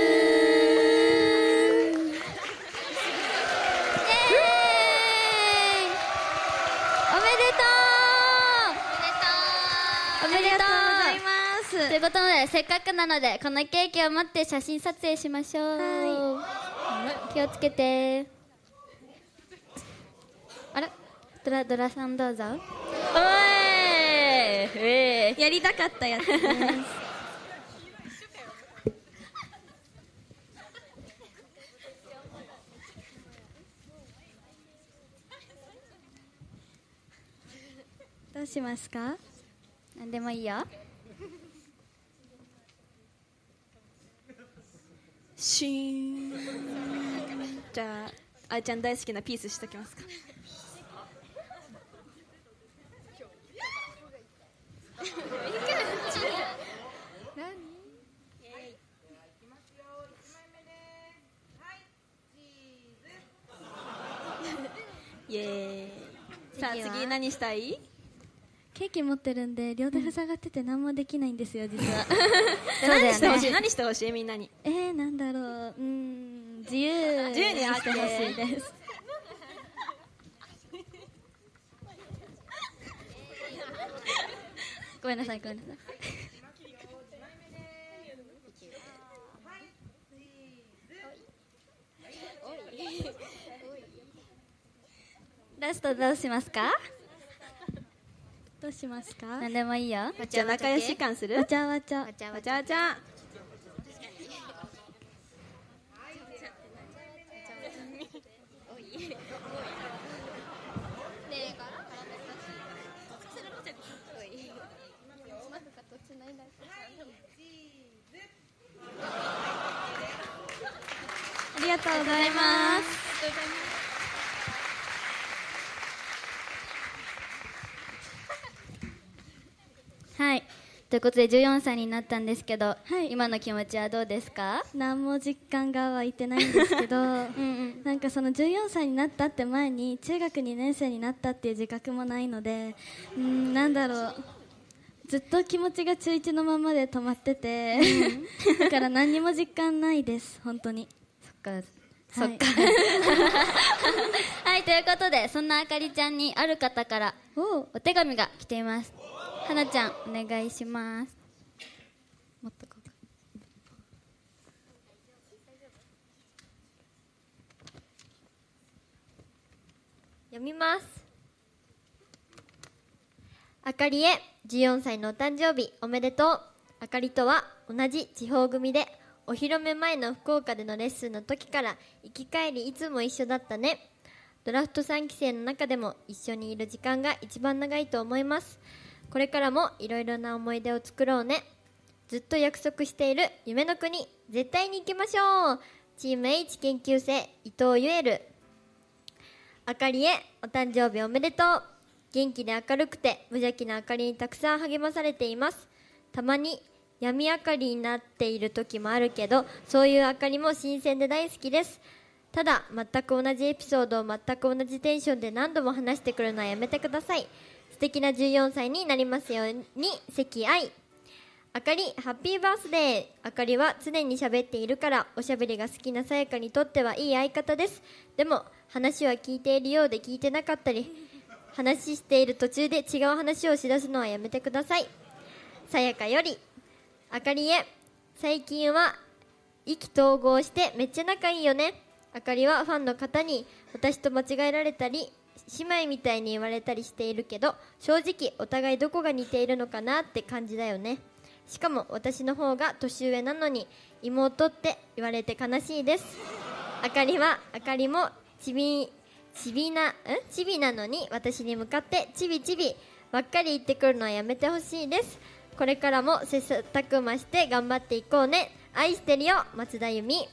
おめでとうございます。ということでせっかくなのでこのケーキを持って写真撮影しましょう。気をつけて。あらドラさんどうぞ。おいやりたかったやつですどうしますか？ なんでもいいよ。 シーンじゃああいちゃん大好きなピースしときますか。イエーイ。さあ次何したい？ ケーキ持ってるんで両手塞がってて何もできないんですよ実は何してほしい？何してほしいみんなに。 なんだろう自由にしてほしいです。 ごめんなさい。 ラストどうしますか？どうしますか？ なんでもいいよ。 じゃあ仲良し感する？ わちゃわちゃ。 わちゃわちゃ。 ありがとうございます。 はいということで14歳になったんですけど、今の気持ちはどうですか？ 何も実感が湧いてないんですけどなんかその14歳になったって前に中学2年生になったっていう自覚もないのでなんだろうずっと気持ちが中1のままで止まっててだから何にも実感ないです本当に。 そっかはいということでそんなあかりちゃんにある方からお手紙が来ています。はなちゃんお願いします。もっとこうか。 読みます。あかりへ14歳のお誕生日おめでとう。あかりとは同じ地方組でお披露目前の福岡でのレッスンの時から行き帰りいつも一緒だったね。ドラフト3期生の中でも一緒にいる時間が一番長いと思います。これからもいろいろな思い出を作ろうね。 ずっと約束している夢の国、絶対に行きましょう。チーム H 研究生伊藤ゆえる。あかりへお誕生日おめでとう。元気で明るくて無邪気なあかりにたくさん励まされています。たまに闇明かりになっている時もあるけど、そういう明かりも新鮮で大好きです。ただ全く同じエピソードを全く同じテンションで何度も話してくるのはやめてください。素敵な14歳になりますように。関愛。あかりハッピーバースデー。あかりは常に喋っているからおしゃべりが好きなさやかにとってはいい相方です。でも話は聞いているようで聞いてなかったり、話している途中で違う話をしだすのはやめてください。さやかより。あかりへ、最近は意気投合してめっちゃ仲いいよね。あかりはファンの方に私と間違えられたり姉妹みたいに言われたりしているけど、正直お互いどこが似ているのかなって感じだよね。しかも私の方が年上なのに妹って言われて悲しいです。あかりもちびなのに私に向かってちびちびばっかり言ってくるのはやめてほしいです。これからも切磋琢磨して頑張っていこうね。愛してるよ、松田由美。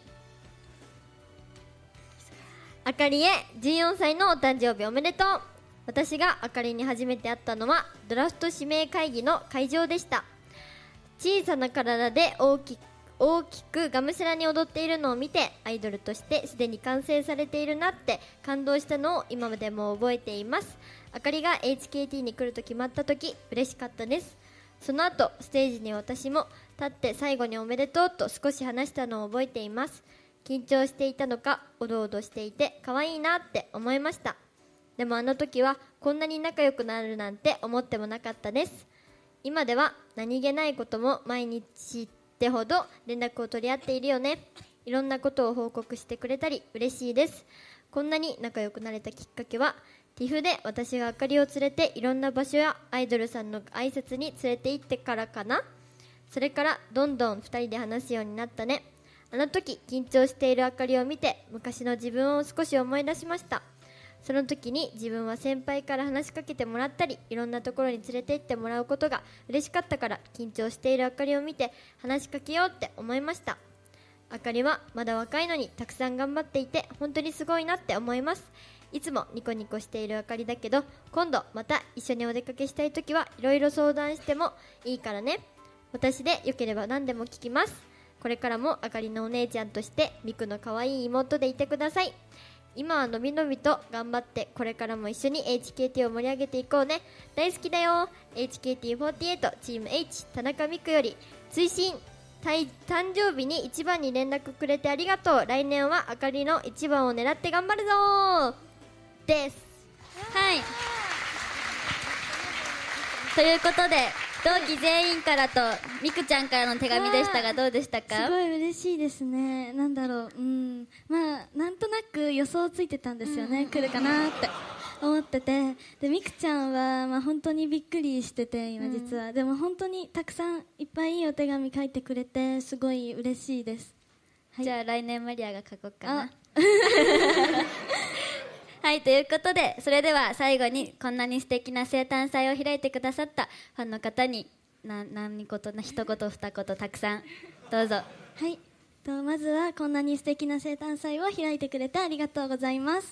あかりへ14歳のお誕生日おめでとう。私があかりに初めて会ったのはドラフト指名会議の会場でした。小さな体で大きくがむしゃらに踊っているのを見て、アイドルとしてすでに完成されているなって感動したのを今でも覚えています。あかりが HKT に来ると決まった時嬉しかったです。その後ステージに私も立って最後におめでとうと少し話したのを覚えています。緊張していたのかおどおどしていて可愛いなって思いました。でもあの時はこんなに仲良くなるなんて思ってもなかったです。今では何気ないことも毎日ってほど連絡を取り合っているよね。いろんなことを報告してくれたり嬉しいです。こんなに仲良くなれたきっかけはTIFF で私があかりを連れていろんな場所やアイドルさんの挨拶に連れて行ってからかな。それからどんどん2人で話すようになったね。あの時緊張しているあかりを見て昔の自分を少し思い出しました。その時に自分は先輩から話しかけてもらったりいろんなところに連れて行ってもらうことが嬉しかったから、緊張しているあかりを見て話しかけようって思いました。あかりはまだ若いのにたくさん頑張っていて本当にすごいなって思います。いつもニコニコしているあかりだけど、今度また一緒にお出かけしたい時はいろいろ相談してもいいからね。私でよければ何でも聞きます。これからもあかりのお姉ちゃんとしてミクの可愛い妹でいてください。今はのびのびと頑張ってこれからも一緒に HKT を盛り上げていこうね。大好きだよ。 HKT48 チーム H 田中美久より追伸。誕生日に1番に連絡くれてありがとう。来年はあかりの1番を狙って頑張るぞです。 はい、ということで同期全員からとみくちゃんからの手紙でしたがどうでしたか？ すごい嬉しいですね。なんだろう、まあなんとなく予想ついてたんですよね、来るかなって思ってて、でみくちゃんは、まあ、本当にびっくりしてて今実は、でも本当にたくさんいっぱいいいお手紙書いてくれてすごい嬉しいです、はい、 じゃあ来年マリアが書こうかなはい、ということでそれでは最後にこんなに素敵な生誕祭を開いてくださったファンの方に何事な一言二言たくさんどうぞ。 はい、まずはこんなに素敵な生誕祭を開いてくれてありがとうございます。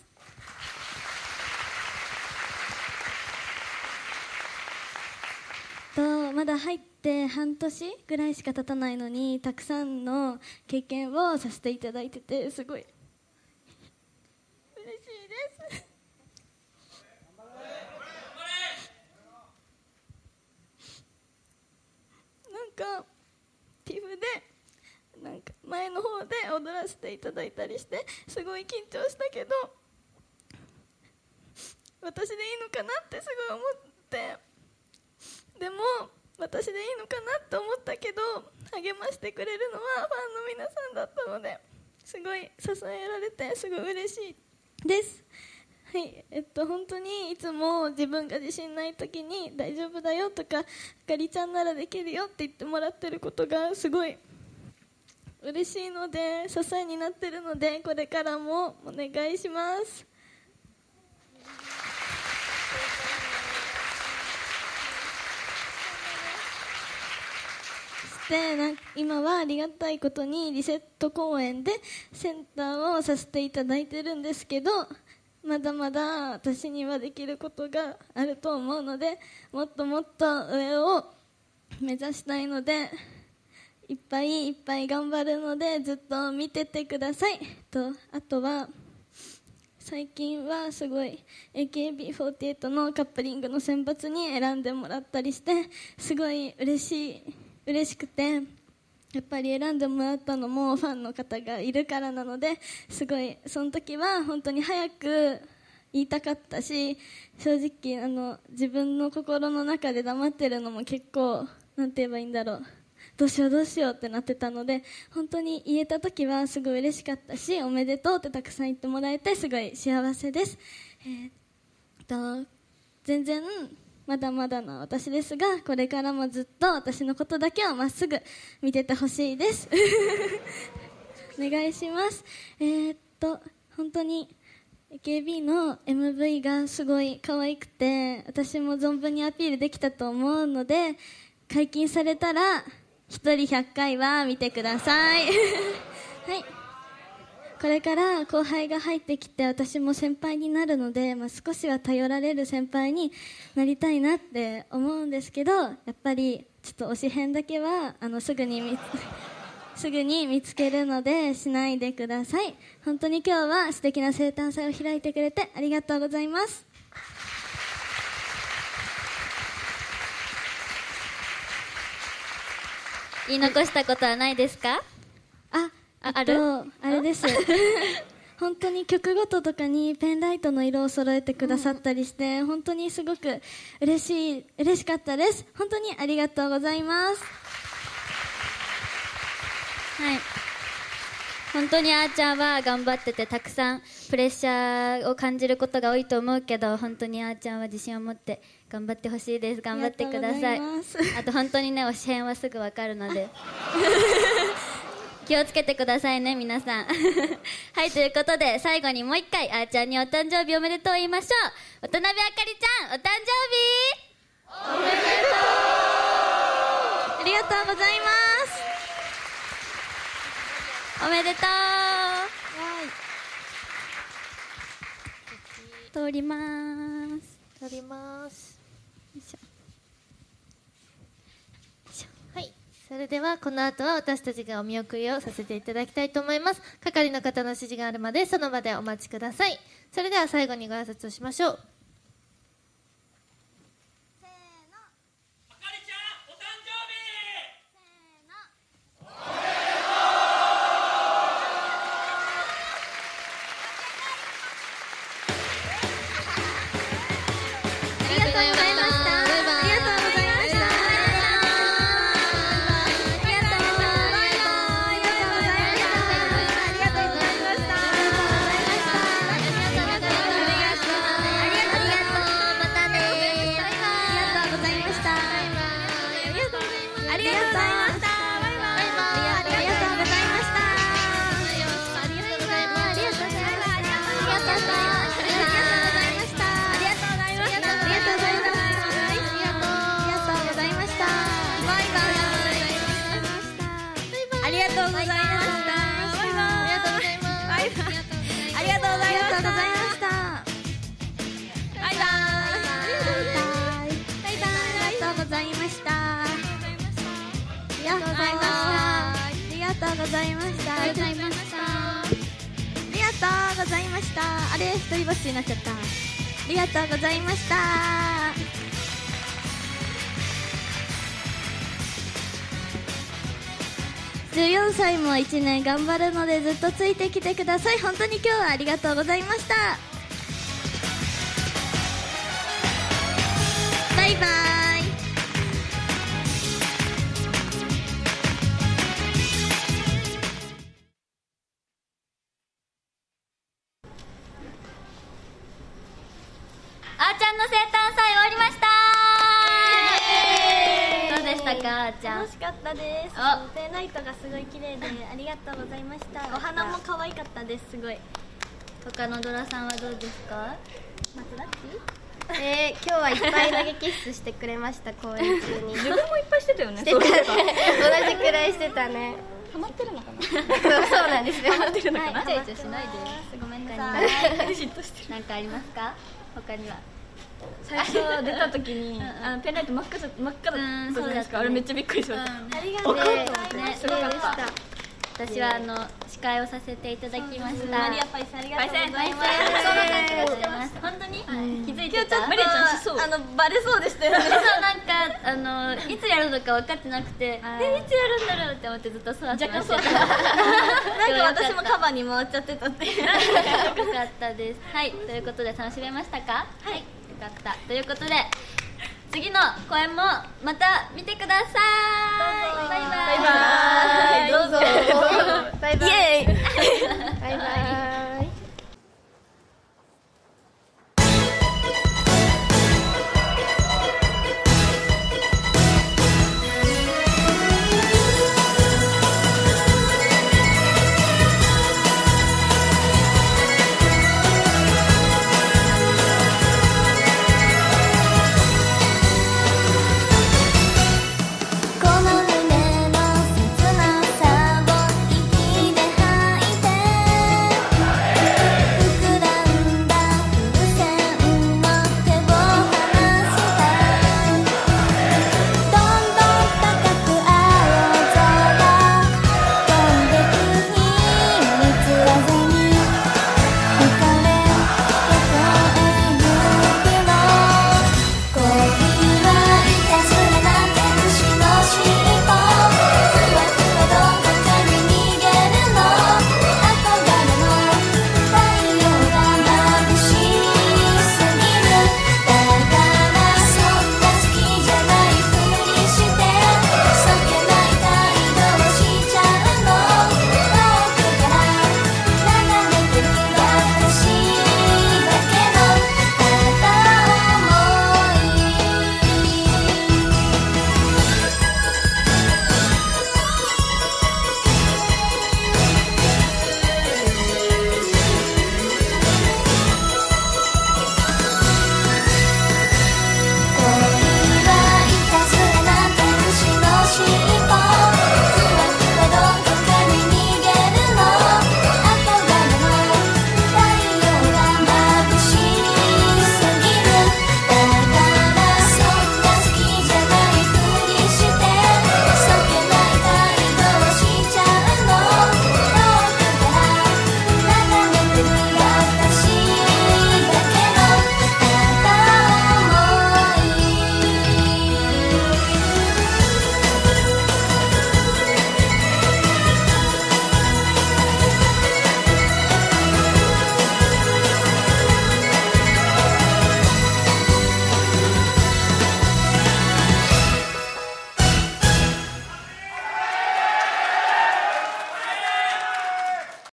まだ入って半年ぐらいしか経たないのにたくさんの経験をさせていただいててすごい嬉しいです。なんか TIFF でなんか前の方で踊らせていただいたりしてすごい緊張したけど、私でいいのかなってすごい思って、でも私でいいのかなと思ったけど励ましてくれるのはファンの皆さんだったのですごい支えられてすごい嬉しいです。はい、本当にいつも自分が自信ない時に大丈夫だよとかあかりちゃんならできるよって言ってもらってることがすごい嬉しいので支えになってるのでこれからもお願いします。 して今はありがたいことにリセット公演でセンターをさせていただいてるんですけど、まだまだ私にはできることがあると思うので、もっともっと上を目指したいので、いっぱいいっぱい頑張るのでずっと見ててください。あとは最近はすごい AKB48 のカップリングの選抜に選んでもらったりして、すごい嬉しくて、やっぱり選んでもらったのもファンの方がいるからなので、すごいその時は本当に早く言いたかったし、正直自分の心の中で黙ってるのも結構なんて言えばいいんだろう、どうしようってなってたので、本当に言えた時はすごい嬉しかったし、おめでとうってたくさん言ってもらえてすごい幸せです。全然まだまだな私ですが、これからもずっと私のことだけはまっすぐ見ててほしいですお願いします。本当に AKB の MV がすごい可愛くて、私も存分にアピールできたと思うので、解禁されたら1人100回は見てくださいはい、これから後輩が入ってきて私も先輩になるので、少しは頼られる先輩になりたいなって思うんですけど、やっぱりちょっと推し変だけはすぐに見つけるのでしないでください。本当に今日は素敵な生誕祭を開いてくれてありがとうございます。 言い残したことはないですか？ あれです本当に曲ごととかにペンライトの色を揃えてくださったりして、本当にすごく嬉しかったです。本当にありがとうございます。 はい、本当にあーちゃんは頑張ってて、たくさんプレッシャーを感じることが多いと思うけど、本当にあーちゃんは自信を持って頑張ってほしいです。頑張ってください。あと本当にね、推し変はすぐ分かるので気をつけてくださいね、皆さんはい、ということで最後にもう一回あーちゃんにお誕生日おめでとう言いましょう。渡辺あかりちゃん、お誕生日おめでとう。 ありがとうございます。 おめでとう。通ります。 はい、それではこの後は私たちがお見送りをさせていただきたいと思います。係の方の指示があるまでその場でお待ちください。それでは最後にご挨拶をしましょう。 あれ、一人ぼっちになっちゃった。ありがとうございました。14歳も1年頑張るのでずっとついてきてください。本当に今日はありがとうございました。バイバイ。 あーちゃんの生誕祭終わりましたー。どうでしたか、あーちゃん。 楽しかったです。ペンライトがすごい綺麗でありがとうございました。お花も可愛かったです。すごい。 他のドラさんはどうですか？ 松田っち今日はいっぱい投げキッスしてくれました公演中に。 自分もいっぱいしてたよね。 してたね。同じくらいしてたね。 ハマってるのかな。 そうなんですよ。 ハマってるのかな。 イチャイチャしないで。 ごめんなさい。嫉妬してる。 なんかありますか？他には。 最初出た時にペンライト真っ赤だったじゃないですか。あれめっちゃびっくりしました。 ありがとうね。 すごかった。 私は司会をさせていただきました。 マリアパイさんありがとうございます。 そんな感じがしてます。本当に気づいてた？ マリアちゃんしそう。バレそうでしたよね。 そうなんかいつやるのか分かってなくて、いつやるんだろうって思ってずっとそわそわしてた。 なんか私もカバーに回っちゃってたって。 よかったです。はい、ということで楽しめましたか？はい、よかった。ということで次の公演もまた見てください。バイバイ。 どうぞ。バイバイ。 イエーイ。 バイバイ。